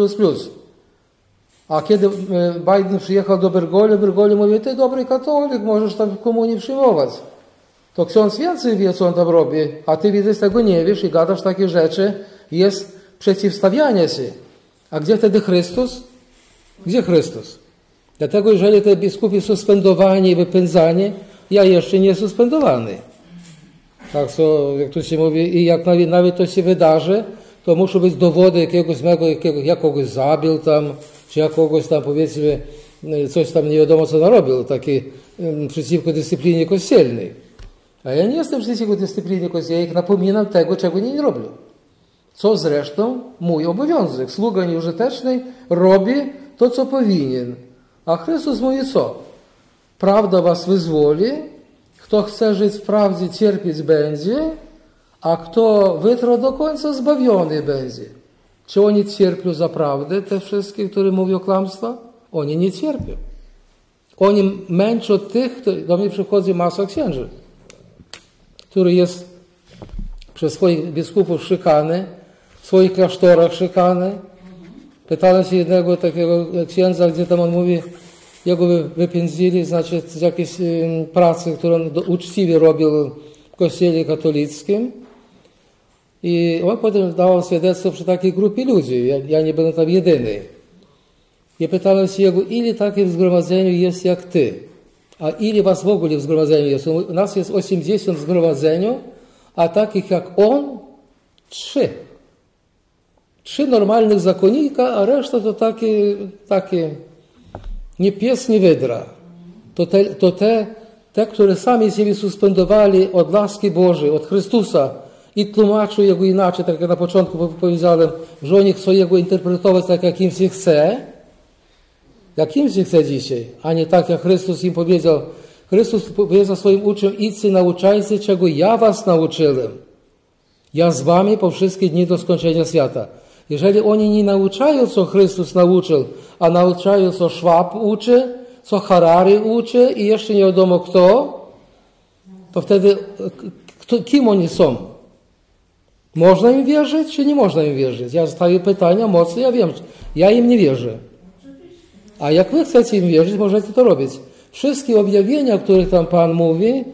Speaker 1: A kiedy Biden przyjechał do Bergoglio mówi, ty dobry katolik, możesz tam komunię przyjmować. To ksiądz więcej wie, co on tam robi, a ty widzisz, tego nie wiesz i gadasz takie rzeczy, jest przeciwstawianie się. A gdzie wtedy Chrystus? Gdzie Chrystus? Dlatego, jeżeli te biskupi suspendowani i wypędzani, ja jeszcze nie suspendowany. Tak, jak tu się mówi, i jak nawet to się wydarzy, to muszą być dowody jakiegoś mego, ja kogoś zabił tam, czy ja kogoś tam, powiedzmy, coś tam nie wiadomo co narobił, taki przeciwko dyscyplinie kościelnej. A ja nie jestem przeciwko dyscyplinie kościelnej, jak napominam tego, czego nie robię. Co zresztą mój obowiązek. Sługa nieużyteczny robi to, co powinien. A Chrystus mówi co? Prawda was wyzwoli, kto chce żyć w prawdzie, cierpieć będzie, a kto wytrwa do końca, zbawiony będzie. Czy oni cierpią za prawdę, te wszystkie, które mówią kłamstwa? Oni nie cierpią. Oni męczą tych, do mnie przychodzi masa księży, który jest przez swoich biskupów szykany, w swoich klasztorach szykany. Pytałem się jednego takiego księdza, gdzie tam on mówi, jego wypędzili, znaczy z jakiejś pracy, którą uczciwie robił w kościele katolickim. I on potem dawał świadectwo przy takiej grupie ludzi. Ja nie będę tam jedyny. I pytałem się jego, ile takich w zgromadzeniu jest jak ty? A ile was w ogóle w zgromadzeniu jest? U nas jest 80 w zgromadzeniu, a takich jak on 3. 3 normalnych zakonnika, a reszta to takie nie pies, nie wydra. To te, które sami siebie suspendowali od łaski Bożej, od Chrystusa i tłumaczą Jego inaczej, tak jak na początku powiedziałem, że oni chcą Jego interpretować tak, jak im się chce. Jak im się chce dzisiaj, a nie tak, jak Chrystus im powiedział. Chrystus powiedział swoim uczniom, idźcie, nauczajcie, czego ja was nauczyłem. Ja z wami po wszystkie dni do skończenia świata. Jeżeli oni nie nauczają, co Chrystus nauczył, a nauczają, co Schwab uczy, co Harari uczy i jeszcze nie wiadomo kto, to wtedy kim oni są? Można im wierzyć, czy nie można im wierzyć? Ja stawię pytania mocno, ja wiem, ja im nie wierzę. A jak wy chcecie im wierzyć, możecie to robić. Wszystkie objawienia, o których tam Pan mówi,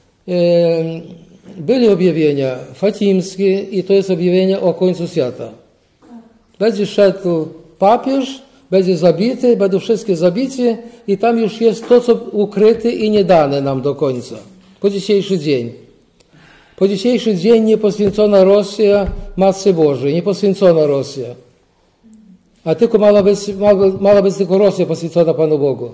Speaker 1: byli objawienia fatimskie i to jest objawienie o końcu świata. Będzie szedł papież, będzie zabity, będą wszystkie zabici i tam już jest to, co ukryte i nie dane nam do końca. Po dzisiejszy dzień. Po dzisiejszy dzień niepoświęcona Rosja Matce Bożej, niepoświęcona Rosja. A tylko mała być tylko Rosja poświęcona Panu Bogu.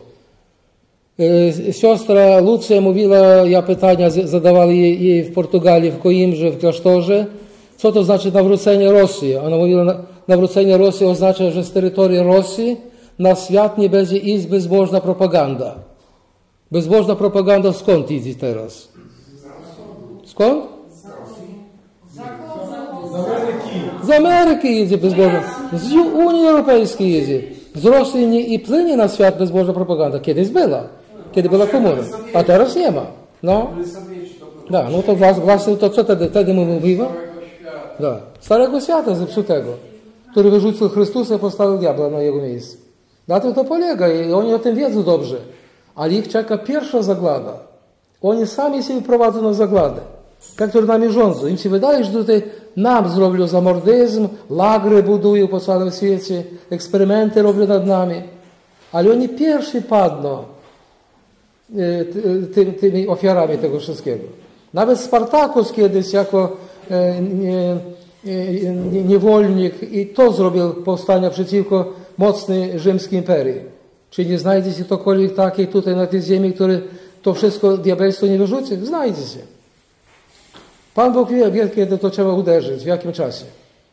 Speaker 1: Siostra Lucja mówiła, ja pytania zadawali jej w Portugalii, w Coimbrze, w klasztorze, co to znaczy nawrócenie Rosji. Ona mówiła, nawrócenie Rosji oznacza, że z terytorium Rosji na świat nie będzie iść bezbożna propaganda. Bezbożna propaganda skąd idzie teraz? Skąd? Z Ameryki jedzie bezbożna. Z Unii Europejskiej jedzie. Z Rosji nie, i płynie na świat bezbożna propaganda. Kiedyś była. Kiedy była komuna. A teraz nie ma. No. Da, no to właśnie to co wtedy mówimy? Da. Starego świata zepsutego, który wyrzucił Chrystusa i postawił diabła na jego miejsce. Na tym to polega i oni o tym wiedzą dobrze. Ale ich czeka pierwsza zagłada. Oni sami siebie prowadzą na zagładę. Te, które nami rządzą. Im się wydaje, że tutaj nam zrobią zamordyzm, lagry budują po całym świecie, eksperymenty robią nad nami. Ale oni pierwsi padną tymi ofiarami tego wszystkiego. Nawet Spartakus kiedyś jako niewolnik i to zrobił powstania przeciwko mocnej rzymskiej imperii. Czy nie znajdzie się ktokolwiek taki tutaj na tej ziemi, który to wszystko diabelstwo nie wyrzuci? Znajdzie się. Pan Bóg wie, kiedy to trzeba uderzyć, w jakim czasie.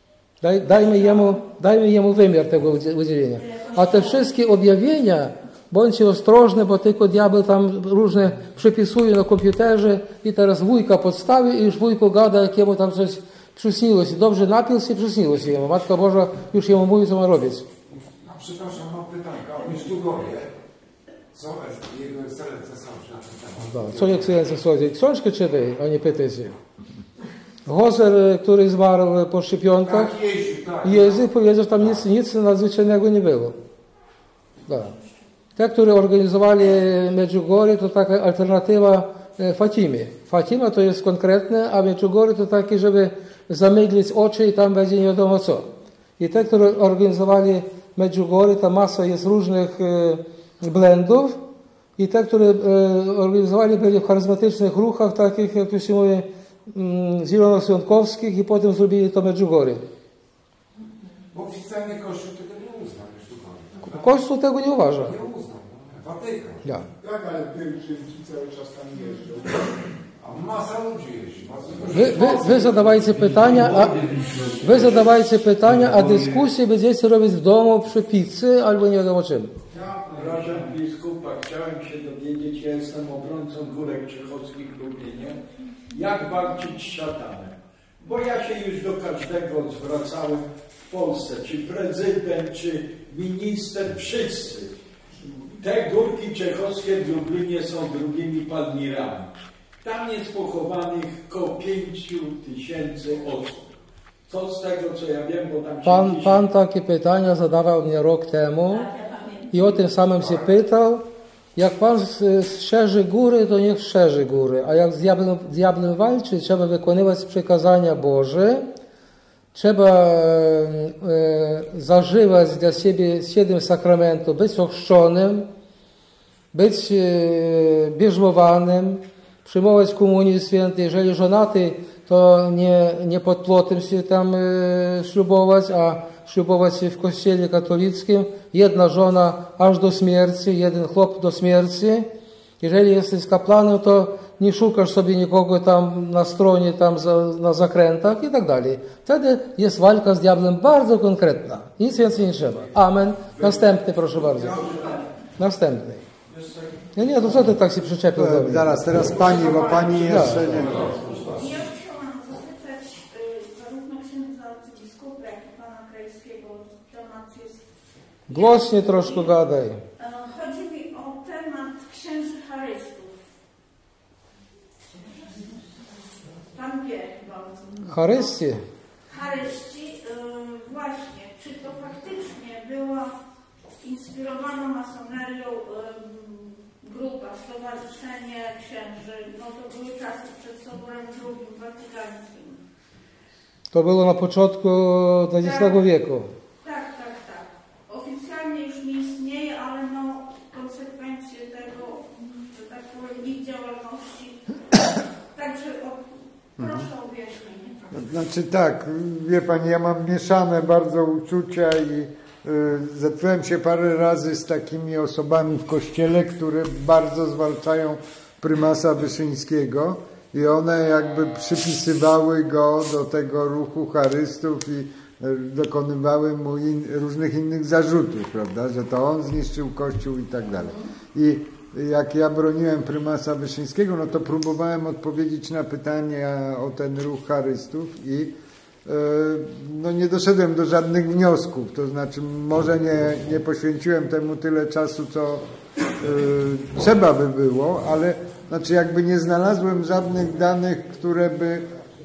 Speaker 1: Dajmy Jemu wymiar tego udzielenia. A te wszystkie objawienia, bądźcie ostrożni, bo tylko diabeł tam różne przypisuje na komputerze i teraz wujka podstawi i już wujku gada, jakiemu tam coś przyśniło się. Dobrze napił się, przyśniło się jemu. Matka Boża już jemu mówi, co ma robić.
Speaker 5: A przepraszam, mam pytanka o Mieszczugowie. Co jego ekscelencja sądzi na ten temat?
Speaker 1: Co ekscelencja sądzi? Książkę czytaj, a nie pytaj się. Hozer, który zmarł po szczepionkach, jeździł, powiedział, że tam nic nadzwyczajnego nie było. Tak. Te, które organizowali Medjugorje, to taka alternatywa Fatimie. Fatima to jest konkretne, a Medjugorje to takie, żeby zamydlić oczy i tam będzie nie wiadomo co. I te, które organizowali Medjugorje, ta masa jest różnych blendów i te, które organizowali, byli w charyzmatycznych ruchach, takich, jak tu się mówi, zielonoświątkowskich i potem zrobili to Medjugorje.
Speaker 5: oficjalny Kościół tego nie uznał.
Speaker 1: Kościół tego nie uważa.
Speaker 5: Nie uznał. Watykan.
Speaker 1: Ja.
Speaker 6: Tak, ale pielgrzymki cały czas tam jeżdżą.
Speaker 5: A masa ludzi jeździ.
Speaker 1: Wy zadawajcie pytania, a dyskusję będziecie robić w domu przy pizzy albo nie wiadomo czym.
Speaker 7: Proszę biskupa, chciałem się dowiedzieć, ja jestem obrońcą Górek Ciechowskich w Lublinie, jak walczyć z szatanem. Bo ja się już do każdego zwracałem w Polsce, czy prezydent, czy minister, wszyscy. Te Górki Ciechowskie w Lublinie są drugimi Palmirami. Tam jest pochowanych około 5000 osób. Co z tego, co ja wiem, bo tam
Speaker 1: Pan takie pytania zadawał mnie rok temu i o tym samym się pytał. Jak Pan strzeży góry, to niech strzeży góry. A jak z diabłem walczy, trzeba wykonywać przykazania Boże. Trzeba zażywać dla siebie 7 sakramentów, być ochrzczonym, być bierzmowanym, przyjmować komunię świętą. Jeżeli żonaty, to nie pod płotem się tam ślubować, a ślubować się w kościele katolickim. Jedna żona aż do śmierci, jeden chłop do śmierci. Jeżeli jesteś kaplanem, to nie szukasz sobie nikogo tam na stronie, tam na zakrętach i tak dalej. Wtedy jest walka z diabłem bardzo konkretna. Nic więcej nie trzeba. Amen. Następny, proszę bardzo. Następny. Nie, to co ty tak się przyczepił do mnie?
Speaker 3: Zaraz, teraz pani, bo pani jeszcze nie...
Speaker 8: Ja chciałam zapytać zarówno księdza arcybiskupa, jak i pana Krajskiego, temat jest...
Speaker 1: Głośnie troszkę gadaj.
Speaker 8: Chodzi mi o temat księży charystów. Pan wie bardzo.
Speaker 1: Charyści.
Speaker 8: Charyści, właśnie, czy to faktycznie była inspirowana masonerią grupa, stowarzyszenie księży, no to były czasy przed Soborem II Watykańskim.
Speaker 1: To było na początku XX wieku.
Speaker 8: Tak. Oficjalnie już nie istnieje, ale no konsekwencje tego, że tak powiem, ich działalności. Także proszę o wyjaśnienie.
Speaker 3: Znaczy tak, wie pani, ja mam mieszane bardzo uczucia i zetknąłem się parę razy z takimi osobami w kościele, które bardzo zwalczają prymasa Wyszyńskiego i one jakby przypisywały go do tego ruchu charystów i dokonywały mu różnych innych zarzutów, prawda, że to on zniszczył Kościół i tak dalej. I jak ja broniłem prymasa Wyszyńskiego, no to próbowałem odpowiedzieć na pytania o ten ruch charystów i no nie doszedłem do żadnych wniosków, to znaczy może nie poświęciłem temu tyle czasu, co trzeba by było, ale znaczy jakby nie znalazłem żadnych danych, które by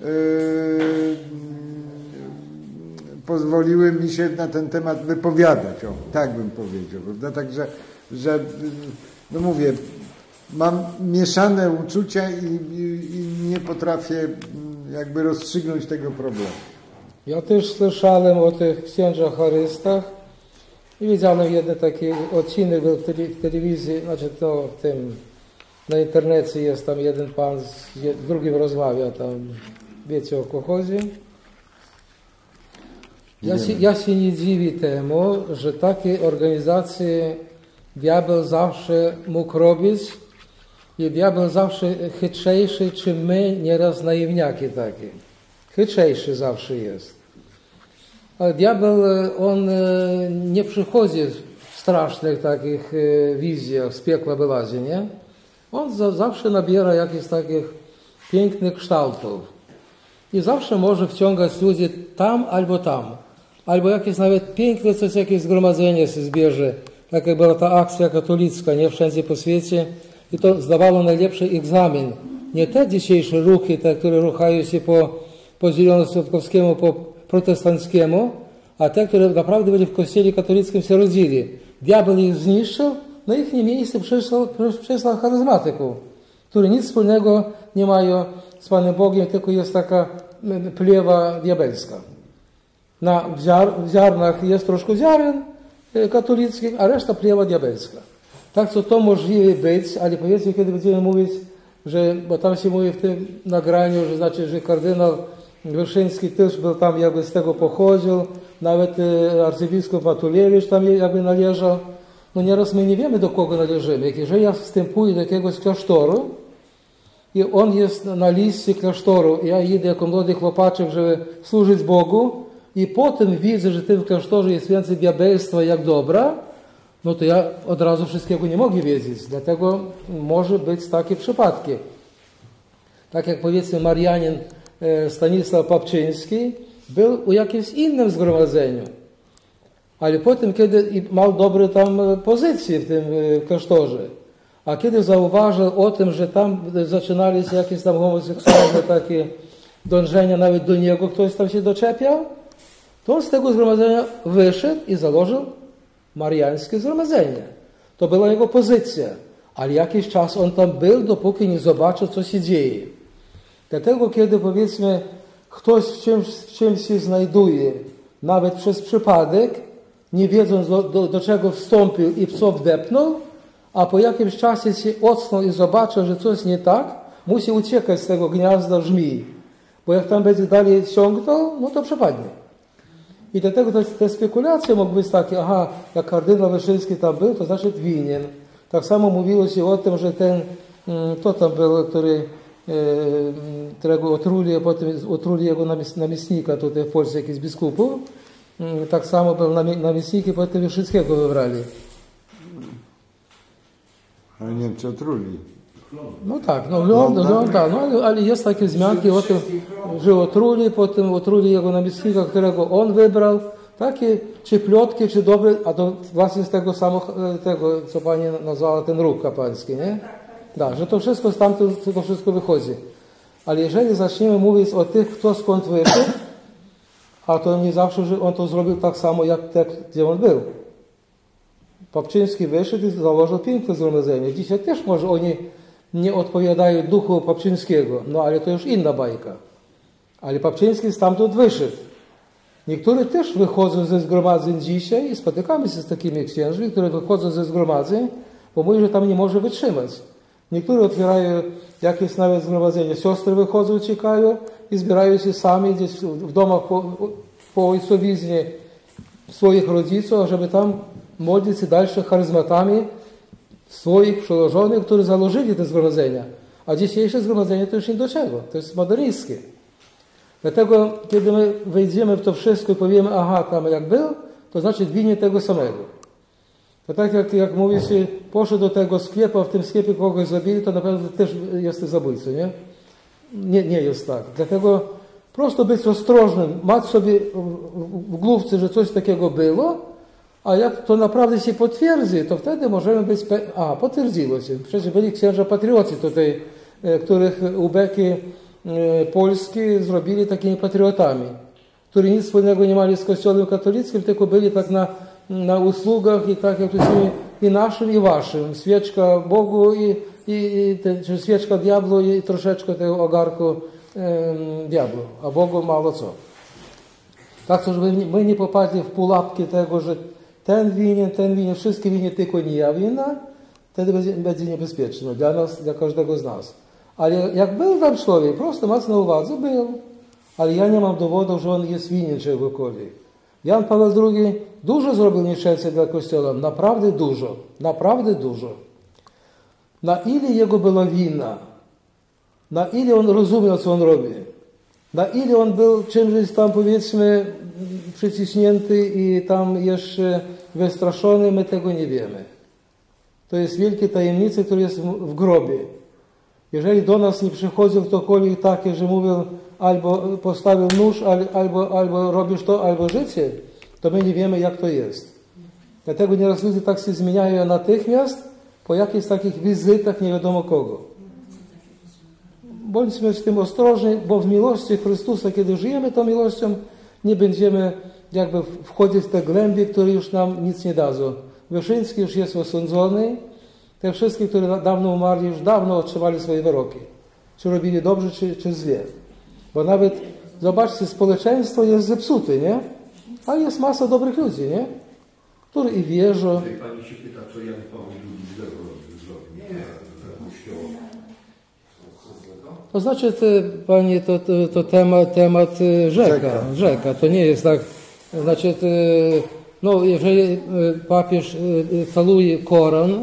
Speaker 3: pozwoliły mi się na ten temat wypowiadać, o, tak bym powiedział, prawda? Także, że no mówię, mam mieszane uczucia i nie potrafię jakby rozstrzygnąć tego problemu.
Speaker 1: Ja też słyszałem o tych księżach charystach i widziałem jeden taki odcinek w telewizji, znaczy to w tym, na internecie jest tam jeden pan z drugim rozmawia, tam wiecie o kogo chodzi. Ja się nie dziwię temu, że takie organizacje diabeł zawsze mógł robić i diabeł zawsze chytrzejszy, czym my, nieraz naiwniaki takie. Chytrzejszy zawsze jest. Ale diabeł, on nie przychodzi w strasznych takich wizjach, z piekła wyłazi, nie? On zawsze nabiera jakichś takich pięknych kształtów. I zawsze może wciągać ludzi tam albo tam. Albo jakieś nawet piękne coś, jakieś zgromadzenie się zbierze. Tak jak była ta akcja katolicka, nie? Wszędzie po świecie. I to zdawało najlepszy egzamin. Nie te dzisiejsze ruchy, te, które ruchają się po zielonoświątkowskiemu, po protestanckiemu, a te, które naprawdę byli w kościele katolickim, się rodzili. Diabeł ich zniszczył, na ich miejsce przysłał charyzmatyków, którzy nic wspólnego nie mają z Panem Bogiem, tylko jest taka plewa diabelska. W ziarnach jest troszkę ziaren katolickich, a reszta plewa diabelska. Tak, co to możliwe być, ale powiedzmy, kiedy będziemy mówić, że, bo tam się mówi w tym nagraniu, że znaczy, że kardynał Wyszyński też był tam, jakby z tego pochodził, nawet arcybiskup Matulewicz tam jakby należał. No nieraz my nie wiemy, do kogo należymy. Jeżeli ja wstępuję do jakiegoś klasztoru i on jest na liście klasztoru, ja idę jako młody chłopaczek, żeby służyć Bogu i potem widzę, że w tym klasztorze jest więcej diabelstwa jak dobra, no to ja od razu wszystkiego nie mogę wiedzieć. Dlatego może być takie przypadki. Tak jak powiedzmy Marianin Stanisław Papczyński był u jakimś innym zgromadzeniu. Ale potem, kiedy miał dobre tam pozycje w tym klasztorze, a kiedy zauważył o tym, że tam zaczynali się jakieś tam homoseksualne takie dążenia, nawet do niego ktoś tam się doczepiał, to on z tego zgromadzenia wyszedł i założył mariańskie zgromadzenie. To była jego pozycja. Ale jakiś czas on tam był, dopóki nie zobaczył, co się dzieje. Dlatego, kiedy powiedzmy, ktoś w czymś się znajduje, nawet przez przypadek, nie wiedząc do czego wstąpił i w co wdepnął, a po jakimś czasie się ocknął i zobaczył, że coś nie tak, musi uciekać z tego gniazda żmii. Bo jak tam będzie dalej ciągnął, no to przepadnie. I dlatego te spekulacje mogły być takie, aha, jak kardynał Wyszyński tam był, to znaczy winien. Tak samo mówiło się o tym, że ten, to tam był, którego otruli, a potem otruli jego namiestnika tutaj w Polsce, jakiś biskupów. Tak samo był namiestnik i potem Wyszyńskiego wybrali.
Speaker 3: Ale Niemcy otruli.
Speaker 1: No tak, tak, ale jest takie wzmianki o tym, że otruli, potem otruli jego namiestnika, którego on wybrał. Takie czy plotki, czy dobre, a to właśnie z tego tego, co pani nazwała ten ruch kapłański, nie? Tak, że to wszystko stamtąd, to wszystko wychodzi. Ale jeżeli zaczniemy mówić o tych, kto skąd wyszedł, a to nie zawsze, że on to zrobił tak samo, jak gdzie on był. Papczyński wyszedł i założył piękne zgromadzenie. Dzisiaj też może oni nie odpowiadają duchu Papczyńskiego, no ale to już inna bajka. Ale Papczyński stamtąd wyszedł. Niektórzy też wychodzą ze zgromadzeń dzisiaj i spotykamy się z takimi księżmi, które wychodzą ze zgromadzeń, bo mówią, że tam nie może wytrzymać. Niektórzy otwierają jakieś nawet zgromadzenie, siostry wychodzą, uciekają i zbierają się sami gdzieś w domach po ojcowiznie swoich rodziców, żeby tam modlić się dalsze charyzmatami swoich przełożonych, którzy założyli te zgromadzenia. A dzisiejsze zgromadzenie to już nie do czego, to jest modernistkie. Dlatego, kiedy my wejdziemy w to wszystko i powiemy, aha, tam jak był, to znaczy winie tego samego. To tak jak mówi się, poszedł do tego sklepu, a w tym sklepie kogoś zabili, to na pewno też jesteś zabójcą, nie? Nie jest tak. Dlatego prosto być ostrożnym, mać sobie w główce, że coś takiego było, a jak to naprawdę się potwierdzi, to wtedy możemy być... potwierdziło się. Przecież byli księża patrioci tutaj, których ubeki polskie zrobili takimi patriotami, którzy nic wspólnego nie mieli z kościołem katolickim, tylko byli tak na usługach i tak jak tu się i naszym, i waszym. Świeczka Bogu czy świeczka diabłu i troszeczkę tego ogarku diabłu, a Bogu mało co. Tak, żeby my nie popadli w pułapki tego, że ten winien, wszystkie winien, tylko nie ja winna, wtedy będzie niebezpieczne dla nas, dla każdego z nas. Ale jak był tam człowiek, prosto mając na uwadze, był. Ale ja nie mam dowodów, że on jest winien czegokolwiek. Jan Paweł II dużo zrobił nieszczęścia dla Kościoła. Naprawdę dużo. Naprawdę dużo. Na ile jego była wina, na ile on rozumiał, co on robi, na ile on był czymś tam, powiedzmy, przyciśnięty i tam jeszcze wystraszony, my tego nie wiemy. To jest wielkie tajemnice, które jest w grobie. Jeżeli do nas nie przychodził ktokolwiek taki, że mówił albo postawił nóż, albo robisz to, albo życie, to my nie wiemy, jak to jest. Dlatego nieraz ludzie tak się zmieniają natychmiast po jakichś takich wizytach nie wiadomo kogo. Bądźmy z tym ostrożni, bo w miłości Chrystusa, kiedy żyjemy tą miłością, nie będziemy jakby wchodzić w te głębie, które już nam nic nie dadzą. Wyszyński już jest osądzony. Te wszystkie, które dawno umarli, już dawno otrzymali swoje wyroki. Czy robili dobrze, czy źle. Bo nawet, zobaczcie, społeczeństwo jest zepsute, nie? A jest masa dobrych ludzi, nie? Którzy i wierzą.
Speaker 5: Pani się pyta, co Jan Paweł II źle zrobił. Nie, Kościoła.
Speaker 1: To znaczy, panie, to temat rzeka. To nie jest tak, Значить, no, jeżeli papież caluje Koran,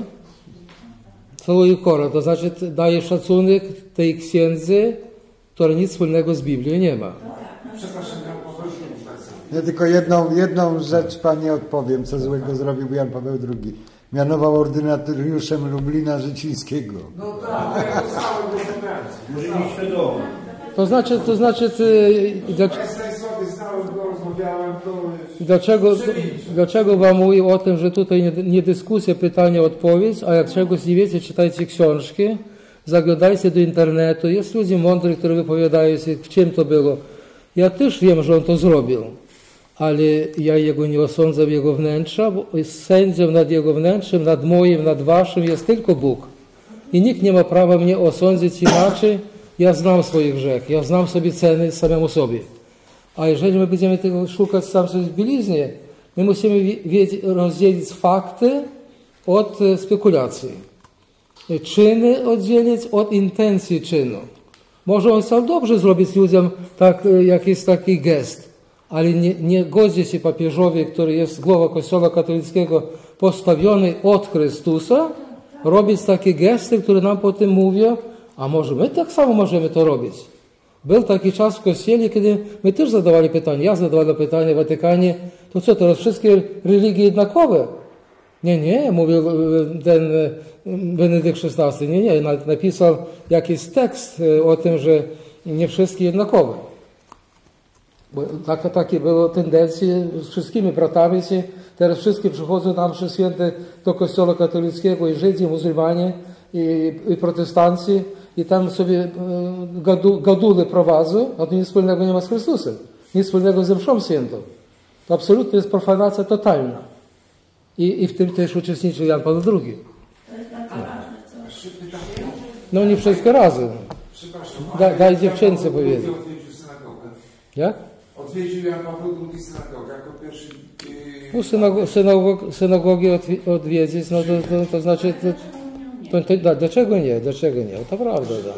Speaker 1: to znaczy daje szacunek tej księdze, która nic wspólnego z Biblią nie ma.
Speaker 5: Przepraszam, ja poproszę.
Speaker 3: Ja tylko jedną rzecz Panie odpowiem, co złego zrobił Jan Paweł II. Mianował ordynariuszem Lublina Życińskiego.
Speaker 5: No tak, ja dostałem do konferencji.
Speaker 1: To znaczy,
Speaker 5: Ja sobie znałem go, rozmawiałem,
Speaker 1: dlaczego wam mówię o tym, że tutaj nie dyskusja, pytanie, odpowiedź, a jak czegoś nie wiecie, czytajcie książki, zaglądajcie do internetu, jest ludzie mądrzy, którzy wypowiadają się, w czym to było. Ja też wiem, że on to zrobił, ale ja jego nie osądzam, jego wnętrza, bo sędzią nad jego wnętrzem, nad moim, nad waszym jest tylko Bóg. I nikt nie ma prawa mnie osądzić inaczej. Ja znam swoje grzechy, ja znam sobie ceny samemu sobie. A jeżeli my będziemy tego szukać sam sobie w bieliznie, my musimy rozdzielić fakty od spekulacji. Czyny oddzielić od intencji czynu. Może on sam dobrze zrobić ludziom jakiś taki gest, ale nie godzi się papieżowi, który jest głową Kościoła katolickiego, postawiony od Chrystusa, robić takie gesty, które nam potem mówią, a może my tak samo możemy to robić. Był taki czas w Kościele, kiedy my też zadawali pytanie, ja zadawałem pytanie w Watykanie, to co, teraz wszystkie religie jednakowe? Nie, mówił ten Benedykt XVI, nie, napisał jakiś tekst o tym, że nie wszystkie jednakowe. Bo takie były tendencje z wszystkimi bratami, teraz wszyscy przychodzą na mszy święte do Kościoła katolickiego, i Żydzi, i muzułmanie, i protestanci, i tam sobie gaduły prowadzą, a to nic wspólnego nie ma z Chrystusem, nic wspólnego ze mszą świętą. To absolutnie jest profanacja totalna. I w tym też uczestniczył Jan Paweł II. No nie wszystkie razy. Daj dziewczynce powiedzieć. Jak?
Speaker 5: Odwiedził Jan Paweł II synagogę jako pierwszy...
Speaker 1: Synagogi odwiedzić, no to znaczy... Dlaczego nie? To prawda. Da.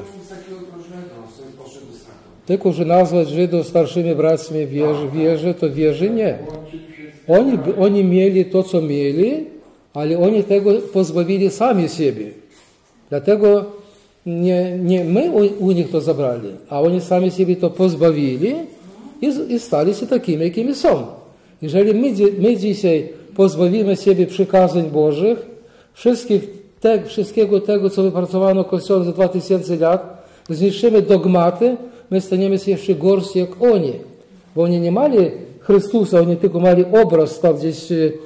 Speaker 1: Tylko, że nazwać Żydów starszymi braćmi wierzy, to wierzy nie. Oni mieli to, co mieli, ale oni tego pozbawili sami siebie. Dlatego nie my u nich to zabrali, a oni sami siebie to pozbawili i stali się takimi, jakimi są. Jeżeli my dzisiaj pozbawimy siebie przykazań Bożych, wszystkiego tego, co wypracowano Kościołem za 2000 lat, zniszczymy dogmaty, my staniemy się jeszcze gorsi jak oni. Bo oni nie mieli Chrystusa, oni tylko mieli obraz tam gdzieś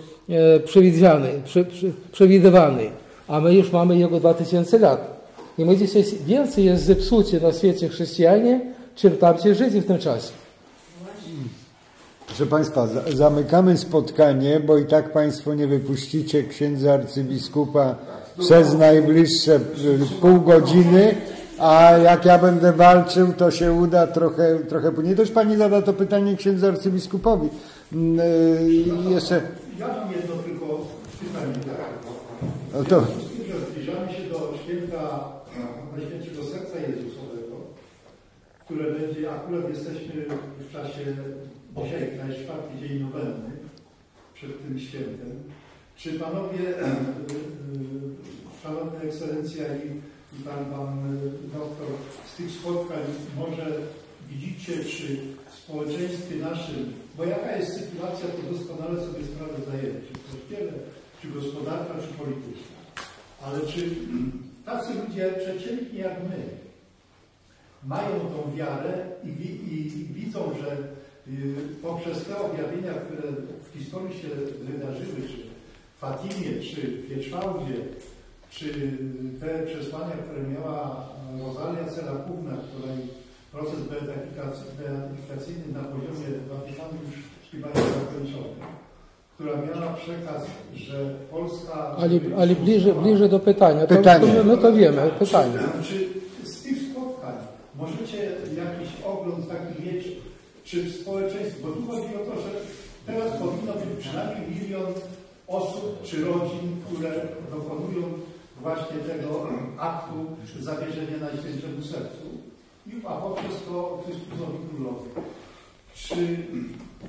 Speaker 1: przewidywany, a my już mamy Jego 2000 lat. I my dzisiaj więcej jest zepsuci na świecie chrześcijanie, czym tamci Żydzi w tym czasie.
Speaker 3: Proszę Państwa, zamykamy spotkanie, bo i tak Państwo nie wypuścicie księdza arcybiskupa przez najbliższe pół godziny, a jak ja będę walczył, to się uda trochę później. To już Pani zada to pytanie księdzu arcybiskupowi. Jeszcze...
Speaker 6: Ja mam jedno tylko pytanie.
Speaker 3: No to...
Speaker 6: Zbliżamy się do święta Najświętszego Serca Jezusowego, które będzie, akurat jesteśmy w czasie dzisiaj, na 4. dzień nowenny, przed tym świętem. Czy Panowie, Szanowna Ekscelencja i Pan doktor, z tych spotkań może widzicie, czy w społeczeństwie naszym, bo jaka jest sytuacja, to doskonale sobie sprawę zdajemy, czy w kościele, czy gospodarcza, czy polityczna. Ale czy tacy ludzie przeciętni jak my mają tą wiarę i widzą, że poprzez te objawienia, które w historii się wydarzyły, czy w Fatimie, czy w Pieczwałdzie, czy te przesłania, które miała Rosalia Serapówna, której proces beatyfikacyjny na poziomie Watykanu już chyba jest zakończony, która miała przekaz, że Polska...
Speaker 1: Ale bliżej do pytania. My to wiemy. Pytanie.
Speaker 6: Czy z tych spotkań możecie jakiś ogląd taki mieć, czy w społeczeństwie, bo tu chodzi o to, że teraz powinno być przynajmniej 1 000 000 osób czy rodzin, które dokonują właśnie tego aktu zawierzenia Najświętszemu Sercu, a poprzez to Chrystusowi Królowi. Czy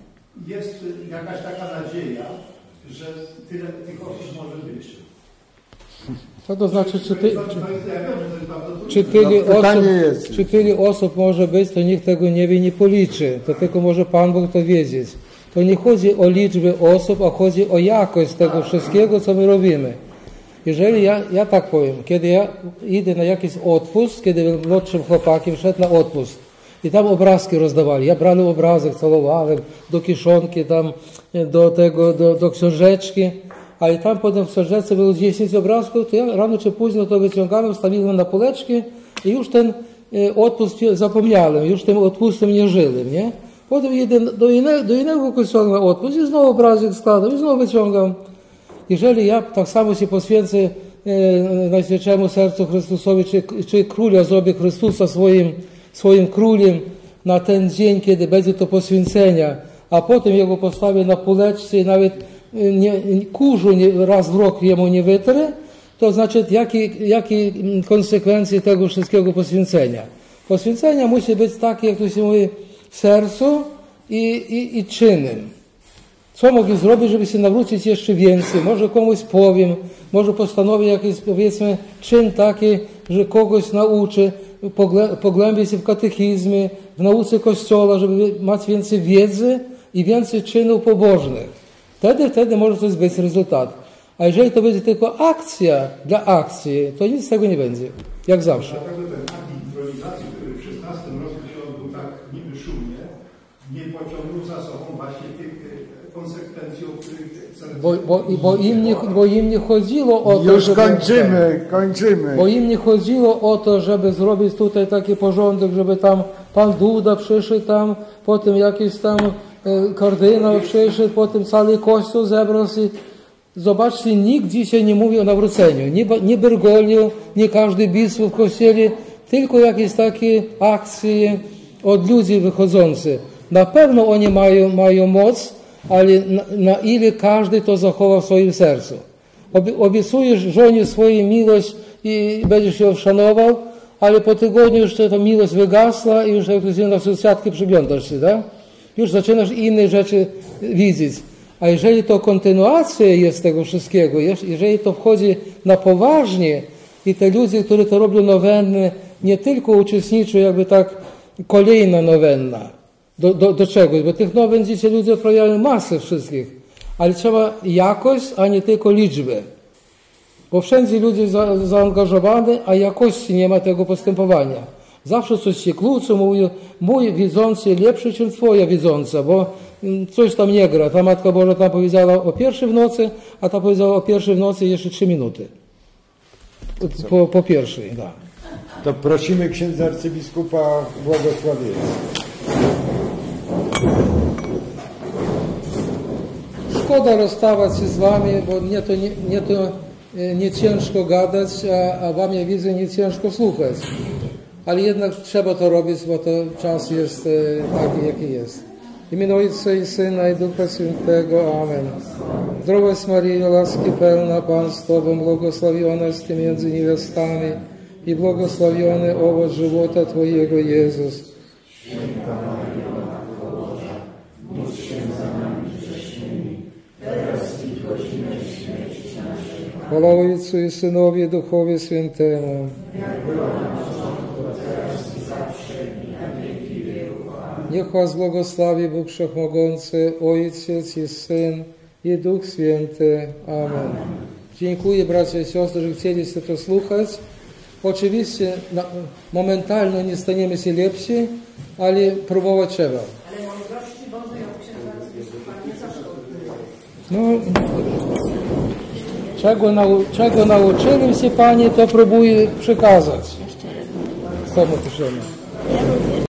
Speaker 6: jest jakaś taka nadzieja, że tyle tych osób może być.
Speaker 1: Co to znaczy, czy tyle osób może być, to nikt tego nie wie, nie policzy. To tylko może Pan Bóg to wiedzieć. To nie chodzi o liczbę osób, a chodzi o jakość tego wszystkiego, co my robimy. Jeżeli ja tak powiem, kiedy ja idę na jakiś odpust, kiedy byłem młodszym chłopakiem, szedł na odpust i tam obrazki rozdawali. Ja brałem obrazek, celowałem do kieszonki, tam do książeczki, ale tam potem w książeczce było 10 obrazków, to ja rano czy późno to wyciągałem, stawiłem na poleczki i już ten odpust zapomniałem, już tym odpustem nie żyłem, nie? Potem idę do innego kościoła na odpust i znowu obrazek składam i znowu wyciągam. Jeżeli ja tak samo się poświęcę Najświętszemu Sercu Chrystusowi, czy Króla zrobię Chrystusa swoim królem na ten dzień, kiedy będzie to poświęcenia, a potem Jego postawię na półeczce i nawet kurzu raz w rok Jemu nie wytrę, to znaczy jakie konsekwencje tego wszystkiego poświęcenia. Poświęcenia musi być takie, jak to się mówi, w sercu i czynem. Co mogę zrobić, żeby się nawrócić jeszcze więcej? Może komuś powiem, może postanowię jakiś, powiedzmy, czyn taki, że kogoś nauczy, pogłębię się w katechizmie, w nauce Kościoła, żeby mieć więcej wiedzy i więcej czynów pobożnych. Wtedy może coś być rezultat. A jeżeli to będzie tylko akcja dla akcji, to nic z tego nie będzie. Jak zawsze.
Speaker 6: Dlatego ten akt improwizacji, który w 16 roku się odbył tak niby szumnie, nie pociągnął za sobą właśnie tych konsekwencji, o których
Speaker 1: bo im nie chodziło o to,
Speaker 3: już kończymy.
Speaker 1: Bo im nie chodziło o to, żeby zrobić tutaj taki porządek, żeby tam pan Duda przyszedł tam, potem jakiś tam kardynał przyszedł, potem cały kościół zebrał się. Zobaczcie, nikt dzisiaj nie mówi o nawróceniu. Nie Bergoglio, nie każdy biskup w kościele, tylko jakieś takie akcje od ludzi wychodzące. Na pewno oni mają moc, ale na ile każdy to zachowa w swoim sercu. Obiecujesz żonie swoją miłość i będziesz ją szanował, ale po tygodniu już ta miłość wygasła i już jak na sąsiadkę przyglądasz się, tak? Już zaczynasz inne rzeczy widzieć. A jeżeli to kontynuacja jest tego wszystkiego, jeżeli to wchodzi na poważnie i te ludzie, którzy to robią nowenny, nie tylko uczestniczą jakby tak kolejna nowenna do czegoś, bo tych nowen dzisiaj ludzie odprawiają masę wszystkich, ale trzeba jakość, a nie tylko liczbę. Bo wszędzie ludzie zaangażowani, a jakości nie ma tego postępowania. Zawsze coś się kłócą, mówią, mój widzący lepszy niż twoja widząca, bo coś tam nie gra. Ta Matka Boża tam powiedziała o pierwszej w nocy, a ta powiedziała o pierwszej w nocy jeszcze 3 minuty. Po pierwszej, tak.
Speaker 3: To prosimy księdza arcybiskupa błogosławienia.
Speaker 1: Szkoda rozstawać się z wami, bo mnie to nie ciężko gadać, a wam, ja widzę, nie ciężko słuchać. Ale jednak trzeba to robić, bo to czas jest taki, jaki jest. W imię Ojca i Syna i Ducha Świętego. Amen. Zdrowaś Maryjo, łaski pełna, Pan z Tobą, błogosławionaś Ty między niewiastami i błogosławiony owoc żywota Twojego, Jezus.
Speaker 2: Święta Maryjo, Matko Boża, módl się za nami grzesznymi, teraz i w godzinę śmierci naszej.
Speaker 1: Chwała Ojcu i Synowi, Duchowi Świętemu.
Speaker 2: Jak była na początku, teraz i zawsze, i na wieki wieków. Amen.
Speaker 1: Niech Was błogosławi Bóg Wszechmogący, Ojciec i Syn i Duch Święty. Amen. Dziękuję, bracia i siostry, że chcieliście to słuchać. Oczywiście momentalnie nie staniemy się lepsi, ale próbować trzeba.
Speaker 8: Ale mądrości Bożej od księdza arcybiskupa nie zaszkodzi.
Speaker 1: Czego nauczyłem się Pani, to próbuję przekazać. Samotyczemy.